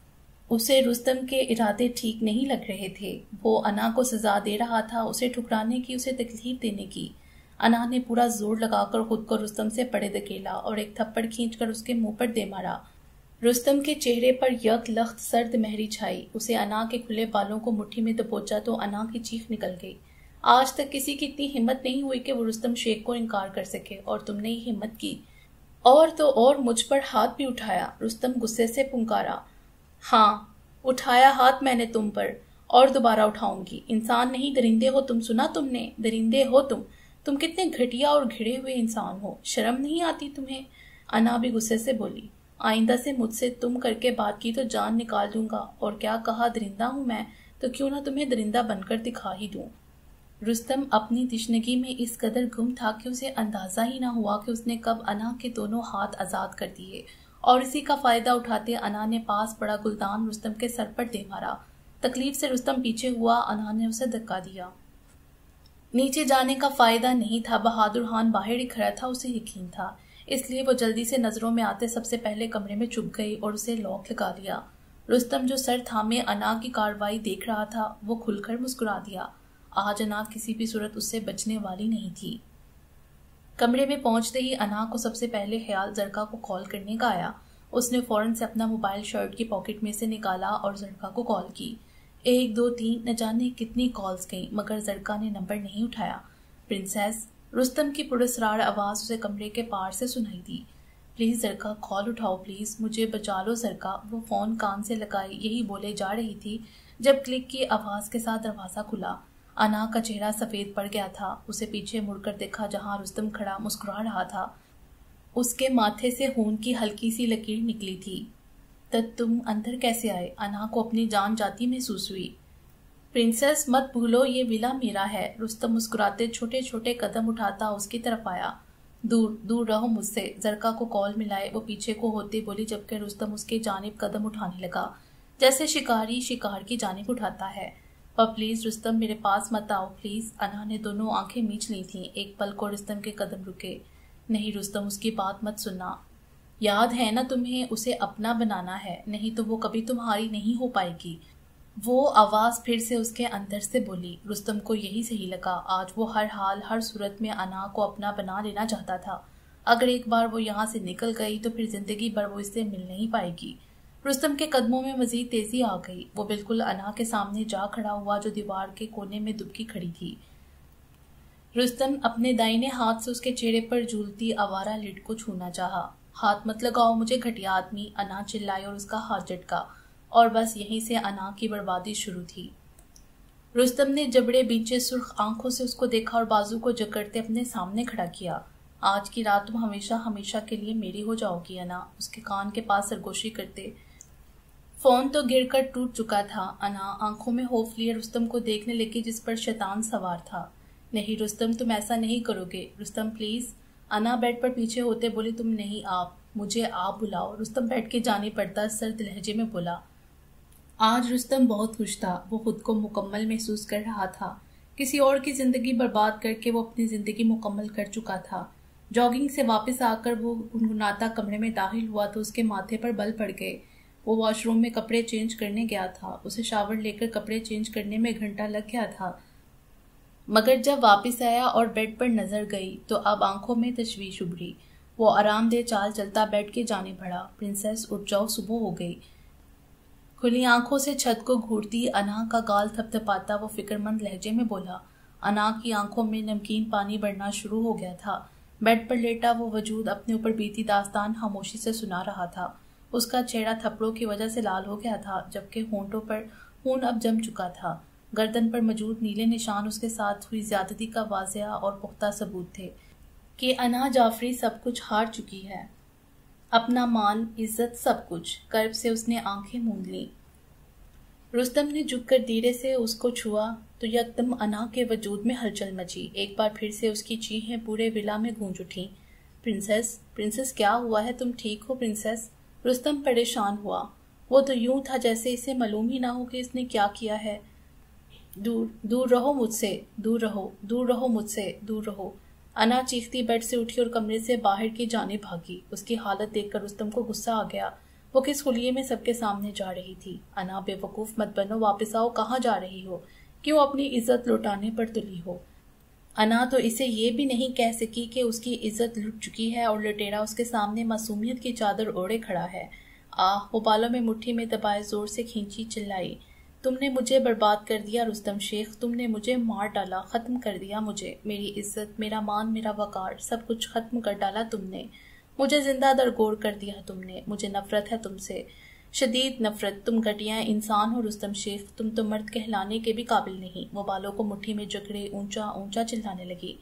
उसे रुस्तम के इरादे ठीक नहीं लग रहे थे। वो अना को सजा दे रहा था, उसे ठुकराने की, उसे तकलीफ देने की। अना ने पूरा जोर लगाकर खुद को रुस्तम से पड़े धकेला और एक थप्पड़ खींचकर उसके मुंह पर दे मारा। रुस्तम के चेहरे पर यक लख्त सर्द महरी छाई। उसे अना के खुले बालों को मुट्ठी में दबोचा तो अना की चीख निकल गई। आज तक किसी की इतनी हिम्मत नहीं हुई कि वो रुस्तम शेख को इनकार कर सके, और तुमने ही हिम्मत की। और तो और मुझ पर हाथ भी उठाया। रुस्तम गुस्से से पुकारा। हाँ, उठाया हाथ मैंने तुम पर, और दोबारा उठाऊंगी। इंसान नहीं दरिंदे हो तुम, सुना तुमने? दरिंदे हो तुम कितने घटिया और घिरे हुए इंसान हो। शर्म नहीं आती तुम्हें? अना भी गुस्से से बोली। आइंदा से मुझसे तुम करके बात की तो जान निकाल दूंगा। और क्या कहा, दरिंदा हूं मैं, तो क्यों ना तुम्हें दरिंदा बनकर दिखा ही दूं। रुस्तम अपनी तिश्नगी में इस कदर गुम था कि उसे अंदाजा ही ना हुआ कि उसने कब अना के दोनों हाथ आजाद कर दिए, और इसी का फायदा उठाते अना ने पास पड़ा गुलदान रुस्तम के सर पर दे मारा। तकलीफ से रुस्तम पीछे हुआ। अना ने उसे धक्का दिया। नीचे जाने का फायदा नहीं था। बहादुर खान बाहर ही खड़ा था, उसे यकीन था, इसलिए वो जल्दी से नजरों में आते सबसे पहले कमरे में छुप गई और उसे लॉक लगा दिया। रुस्तम जो सर थामे अना की कार्रवाई देख रहा था, वो खुलकर मुस्कुरा दिया। आज अना किसी भी सूरत उससे बचने वाली नहीं थी। कमरे में पहुंचते ही अना को सबसे पहले ख्याल जरका को कॉल करने का आया। उसने फौरन से अपना मोबाइल शर्ट की पॉकेट में से निकाला और जरका को कॉल की। 1 2 3 न जाने कितनी कॉल्स गईं, मगर जरका ने नंबर नहीं उठाया। प्रिंसेस, रुस्तम की पुरस्कार आवाज उसे कमरे के पार से सुनाई दी। प्लीज जरका, कॉल उठाओ प्लीज, मुझे बचा लो जरका। वो फोन कान से लगाई यही बोले जा रही थी जब क्लिक की आवाज के साथ दरवाजा खुला। अना का चेहरा सफेद पड़ गया था। उसे पीछे मुड़कर देखा जहां रुस्तम खड़ा मुस्कुरा रहा था। उसके माथे से खून की हल्की सी लकीर निकली थी। तब तुम अंदर कैसे आए? अना को अपनी जान जाती महसूस हुई। प्रिंसेस, मत भूलो ये विला मेरा है। रुस्तम मुस्कुराते छोटे छोटे कदम उठाता उसकी तरफ आया। दूर दूर रहो मुझसे। जरका को कॉल मिलाए वो पीछे को होते बोली, जबकि रुस्तम उसके जानिब कदम उठाने लगा, जैसे शिकारी शिकार की जानिब उठाता है। पर प्लीज रुस्तम, मेरे पास मत आओ प्लीज। अना ने दोनों आंखें मीच ली थीं। एक पल को रुस्तम के कदम रुके। नहीं रुस्तम, उसकी बात मत सुनना। याद है ना तुम्हें, उसे अपना बनाना है, नहीं तो वो कभी तुम्हारी नहीं हो पाएगी। वो आवाज फिर से उसके अंदर से बोली। रुस्तम को यही सही लगा। आज वो हर हाल हर सूरत में अना को अपना बना लेना चाहता था। अगर एक बार वो यहाँ से निकल गई तो फिर जिंदगी भर वो इससे मिल नहीं पाएगी। रुस्तम के कदमों में मजीद तेजी आ गई। वो बिल्कुल अना के सामने जा खड़ा हुआ जो दीवार के कोने में दुबकी खड़ी थी। रुस्तम अपने दाहिने हाथ से उसके चेहरे पर झूलती आवारा लिड को छूना चाहा। हाथ मत लगाओ मुझे घटिया आदमी, अना चिल्लाई और उसका हाथ झटका, और बस यहीं से अना की बर्बादी शुरू थी। रुस्तम ने जबड़े बीचे सुर्ख आंखों से उसको देखा और बाजू को जकड़ते अपने सामने खड़ा किया। आज की रात तुम हमेशा हमेशा के लिए मेरी हो जाओगी अना, उसके कान के पास सरगोशी करते। फोन तो गिरकर टूट चुका था। अना आंखों में खौफ लिए रुस्तम को देखने लगी जिस पर शैतान सवार था। नहीं रुस्तम, तुम ऐसा नहीं करोगे। रुस्तम प्लीज। अना बेड पर पीछे होते बोली, तुम नहीं, आप मुझे आप बुलाओ। रुस्तम बैठ के जाने पड़ता सर्द लहजे में बोला। आज रुस्तम बहुत खुश था। वो खुद को मुकम्मल महसूस कर रहा था। किसी और की जिंदगी बर्बाद करके वो अपनी जिंदगी मुकम्मल कर चुका था। जॉगिंग से वापस आकर वो गुनगुनाता कमरे में दाखिल हुआ तो उसके माथे पर बल पड़ गए। वो वॉशरूम में कपड़े चेंज करने गया था। उसे शावर लेकर कपड़े चेंज करने में घंटा लग गया था, मगर जब वापस आया और बेड पर नजर गई तो अब आंखों में तशवीश उभरी। वो आरामदेह चाल चलता बेड के जाने बढ़ा। प्रिंसेस उठ जाओ, सुबह हो गई। खुली आंखों से छत को घूरती अना का गाल थपथपाता वो फिक्रमंद लहजे में बोला। अना की आंखों में नमकीन पानी बढ़ना शुरू हो गया था। बेड पर लेटा वो वजूद अपने ऊपर बीती दास्तान खामोशी से सुना रहा था। उसका चेहरा थप्पड़ों की वजह से लाल हो गया था, जबकि होंठों पर खून अब जम चुका था। गर्दन पर मौजूद नीले निशान उसके साथ हुई ज्यादती का वाज़ेह और पुख्ता सबूत थे कि अना जाफरी सब कुछ हार चुकी है। अपना मान, इज्जत, सब कुछ। कर्ब से उसने आंखें मूंद ली। रुस्तम ने झुककर धीरे से उसको छुआ तो यकदम अना के वजूद में हलचल मची। एक बार फिर से उसकी चीखें पूरे विला में गूंज उठी। प्रिंसेस, प्रिंसेस क्या हुआ है? तुम ठीक हो प्रिंसेस? रुस्तम परेशान हुआ। वो तो यूं था जैसे इसे मालूम ही ना हो कि इसने क्या किया है। दूर दूर रहो मुझसे, दूर रहो, दूर रहो मुझसे, दूर रहो। अना चीखती बेड से उठी और कमरे से बाहर की जाने भागी। उसकी हालत देखकर रुस्तम को गुस्सा आ गया। वो किस खुलिये में सबके सामने जा रही थी। अना बेवकूफ मत बनो, वापस आओ। कहाँ जा रही हो? क्यों अपनी इज्जत लुटाने पर तुली हो? अना तो इसे ये भी नहीं कह सकी कि उसकी इज्जत लुट चुकी है और लुटेरा उसके सामने मासूमियत की चादर ओढ़े खड़ा है। आह, वो बालों में मुट्ठी में दबाए जोर से खींची, चिल्लाई। तुमने मुझे बर्बाद कर दिया रुस्तम शेख, तुमने मुझे मार डाला, खत्म कर दिया मुझे। मेरी इज्जत, मेरा मान, मेरा वकार, सब कुछ खत्म कर डाला तुमने। मुझे जिंदा दरगोर कर दिया तुमने। मुझे नफरत है तुमसे, शदीद नफरत। तुम घटिया इंसान हो रुस्तम शेख, तुम तो मर्द कहलाने के भी काबिल नहीं। वो बालों को मुट्ठी में जकड़े ऊंचा ऊंचा चिल्लाने लगी।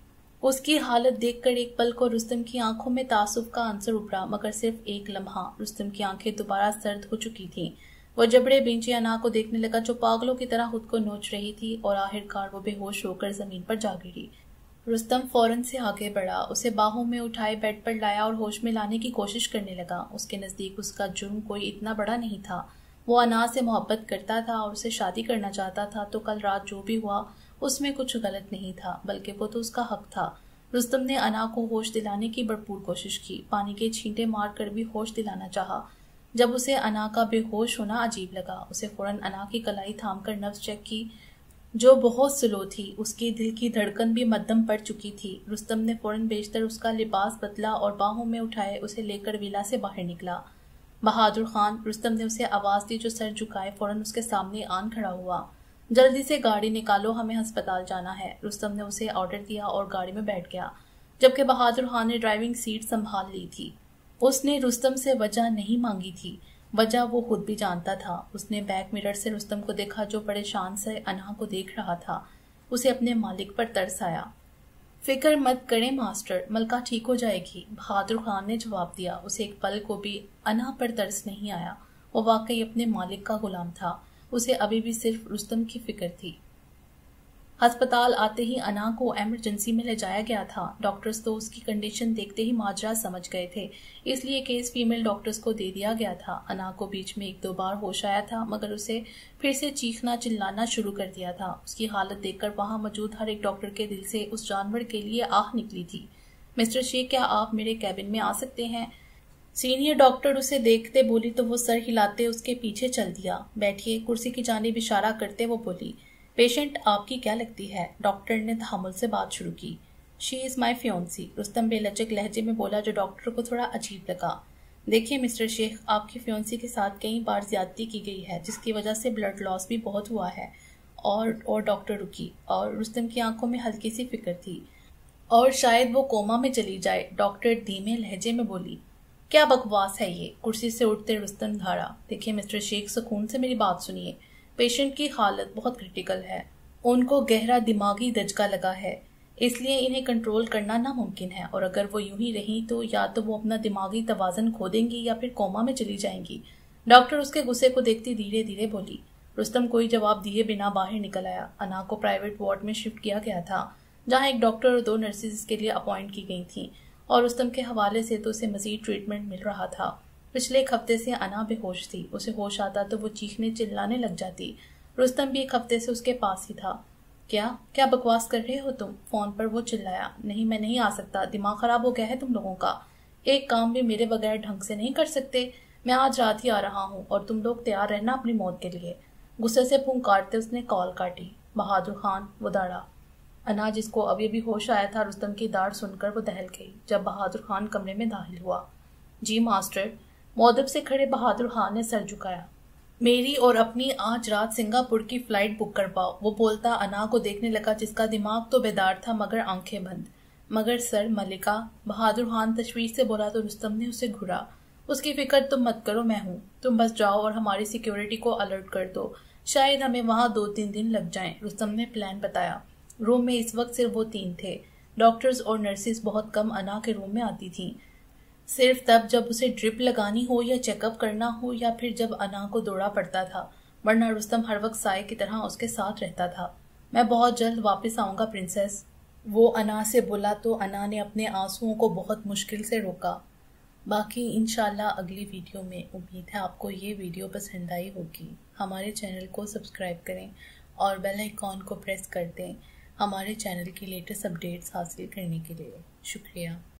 उसकी हालत देखकर एक पल को रुस्तम की आंखों में तासुब का आंसर उभरा, मगर सिर्फ एक लम्हा। रुस्तम की आंखें दोबारा सर्द हो चुकी थीं। वो जबड़े बींची अना को देखने लगा जो पागलों की तरह खुद को नोच रही थी, और आखिरकार वो बेहोश होकर जमीन पर जा गिरी। रुस्तम फौरन से आगे बढ़ा, उसे बाहों में उठाए बेड पर लाया और होश में लाने की कोशिश करने लगा। उसके नजदीक उसका जुर्म कोई इतना बड़ा नहीं था। वो अना से मोहब्बत करता था और उसे शादी करना चाहता था, तो कल रात जो भी हुआ उसमें कुछ गलत नहीं था, बल्कि वो तो उसका हक था। रुस्तम ने अना को होश दिलाने की भरपूर कोशिश की, पानी के छींटे मार कर भी होश दिलाना चाहा। जब उसे अना का बेहोश होना अजीब लगा, उसे फौरन अना की कलाई थाम कर नब्ज चेक की, जो बहुत स्लो थी। उसकी दिल की धड़कन भी मध्यम पड़ चुकी थी। रुस्तम ने फौरन बेशतर उसका लिबास बदला और बाहों में उठाए उसे लेकर विला से बाहर निकला। बहादुर खान, रुस्तम ने उसे आवाज दी जो सर झुकाए फौरन उसके सामने आन खड़ा हुआ। जल्दी से गाड़ी निकालो, हमें अस्पताल जाना है। रुस्तम ने उसे ऑर्डर दिया और गाड़ी में बैठ गया, जबकि बहादुर खान ने ड्राइविंग सीट संभाल ली थी। उसने रुस्तम से वजह नहीं मांगी थी, वजह वो खुद भी जानता था। उसने बैक मिरर से रुस्तम को देखा जो परेशान से अना को देख रहा था। उसे अपने मालिक पर तरस आया। फिक्र मत करें मास्टर, मलका ठीक हो जाएगी, बहादुर खान ने जवाब दिया। उसे एक पल को भी अना पर तरस नहीं आया। वो वाकई अपने मालिक का गुलाम था। उसे अभी भी सिर्फ रुस्तम की फिक्र थी। अस्पताल आते ही अना को इमरजेंसी में ले जाया गया था। डॉक्टर्स तो उसकी कंडीशन देखते ही माजरा समझ गए थे, इसलिए केस फीमेल डॉक्टर्स को दे दिया गया था। अना को बीच में एक दो बार होश आया था, मगर उसे फिर से चीखना चिल्लाना शुरू कर दिया था। उसकी हालत देखकर वहां मौजूद हर एक डॉक्टर के दिल से उस जानवर के लिए आह निकली थी। मिस्टर शेख, क्या आप मेरे कैबिन में आ सकते हैं? सीनियर डॉक्टर उसे देखते बोली तो वो सर हिलाते उसके पीछे चल दिया। बैठिए, कुर्सी की जानिब इशारा करते वो बोली। पेशेंट आपकी क्या लगती है? डॉक्टर ने तहम्मुल से बात शुरू की। She is my fiancee, Rustam बेलचक लहजे में बोला, जो डॉक्टर को थोड़ा अजीब लगा। देखिए मिस्टर शेख, आपकी फियोंसी के साथ कई बार ज्यादती की गई है जिसकी वजह से ब्लड लॉस भी बहुत हुआ है। और डॉक्टर रुकी और रुस्तम की आंखों में हल्की सी फिक्र थी। और शायद वो कोमा में चली जाए, डॉक्टर धीमे लहजे में बोली। क्या बकवास है ये, कुर्सी से उठते रुस्तम धारा। देखिए मिस्टर शेख, सुकून से मेरी बात सुनिए। पेशेंट की हालत बहुत क्रिटिकल है। उनको गहरा दिमागी दचका लगा है, इसलिए इन्हें कंट्रोल करना नामुमकिन है। और अगर वो यूं ही रही तो या तो वो अपना दिमागी तवाज़न खो देंगी या फिर कोमा में चली जाएंगी। डॉक्टर उसके गुस्से को देखती धीरे धीरे बोली। रुस्तम कोई जवाब दिए बिना बाहर निकल आया। अना को प्राइवेट वार्ड में शिफ्ट किया गया था, जहाँ एक डॉक्टर और 2 नर्सेज इसके लिए अपॉइंट की गई थी, और रुस्तम के हवाले से तो उसे मजीद ट्रीटमेंट मिल रहा था। पिछले एक हफ्ते से अना बेहोश थी। उसे होश आता तो वो चीखने चिल्लाने लग जाती। रुस्तम भी एक हफ्ते से उसके पास ही था। क्या क्या बकवास कर रहे हो तुम? फोन पर वो चिल्लाया। नहीं, मैं नहीं आ सकता, दिमाग खराब हो गया है तुम लोगों का। एक काम भी मेरे बगैर ढंग से नहीं कर सकते। मैं आज रात ही आ रहा हूँ और तुम लोग तैयार रहना अपनी मौत के लिए। गुस्से से फूंकारते उसने कॉल काटी। बहादुर खान, वो दाड़ा। अना, जिसको अभी अभी होश आया था, रुस्तम की दाढ़ सुनकर वो दहल गई जब बहादुर खान कमरे में दाखिल हुआ। जी मास्टर। मौदब से खड़े बहादुर खान ने सर झुकाया। मेरी और अपनी आज रात सिंगापुर की फ्लाइट बुक कर पाओ, वो बोलता अना को देखने लगा, जिसका दिमाग तो बेदार था मगर आंखें बंद। मगर सर मलिका, बहादुर खान तशवीश से बोला तो रुस्तम ने उसे घुरा। उसकी फिक्र तुम मत करो, मैं हूँ। तुम बस जाओ और हमारी सिक्योरिटी को अलर्ट कर दो। शायद हमें वहाँ 2-3 दिन लग जाएं, रुस्तम ने प्लान बताया। रूम में इस वक्त सिर्फ वो 3 थे। डॉक्टर्स और नर्सेज बहुत कम अना के रूम में आती थीं, सिर्फ तब जब उसे ड्रिप लगानी हो या चेकअप करना हो या फिर जब अना को दौड़ा पड़ता था, वरना रुस्तम हर वक्त साए की तरह उसके साथ रहता था। मैं बहुत जल्द वापस आऊंगा प्रिंसेस, वो अना से बोला तो अना ने अपने आंसुओं को बहुत मुश्किल से रोका। बाकी इंशाल्लाह अगली वीडियो में। उम्मीद है आपको ये वीडियो पसंद आई होगी। हमारे चैनल को सब्सक्राइब करें और बेल आइकॉन को प्रेस कर दें हमारे चैनल की लेटेस्ट अपडेट्स हासिल करने के लिए। शुक्रिया।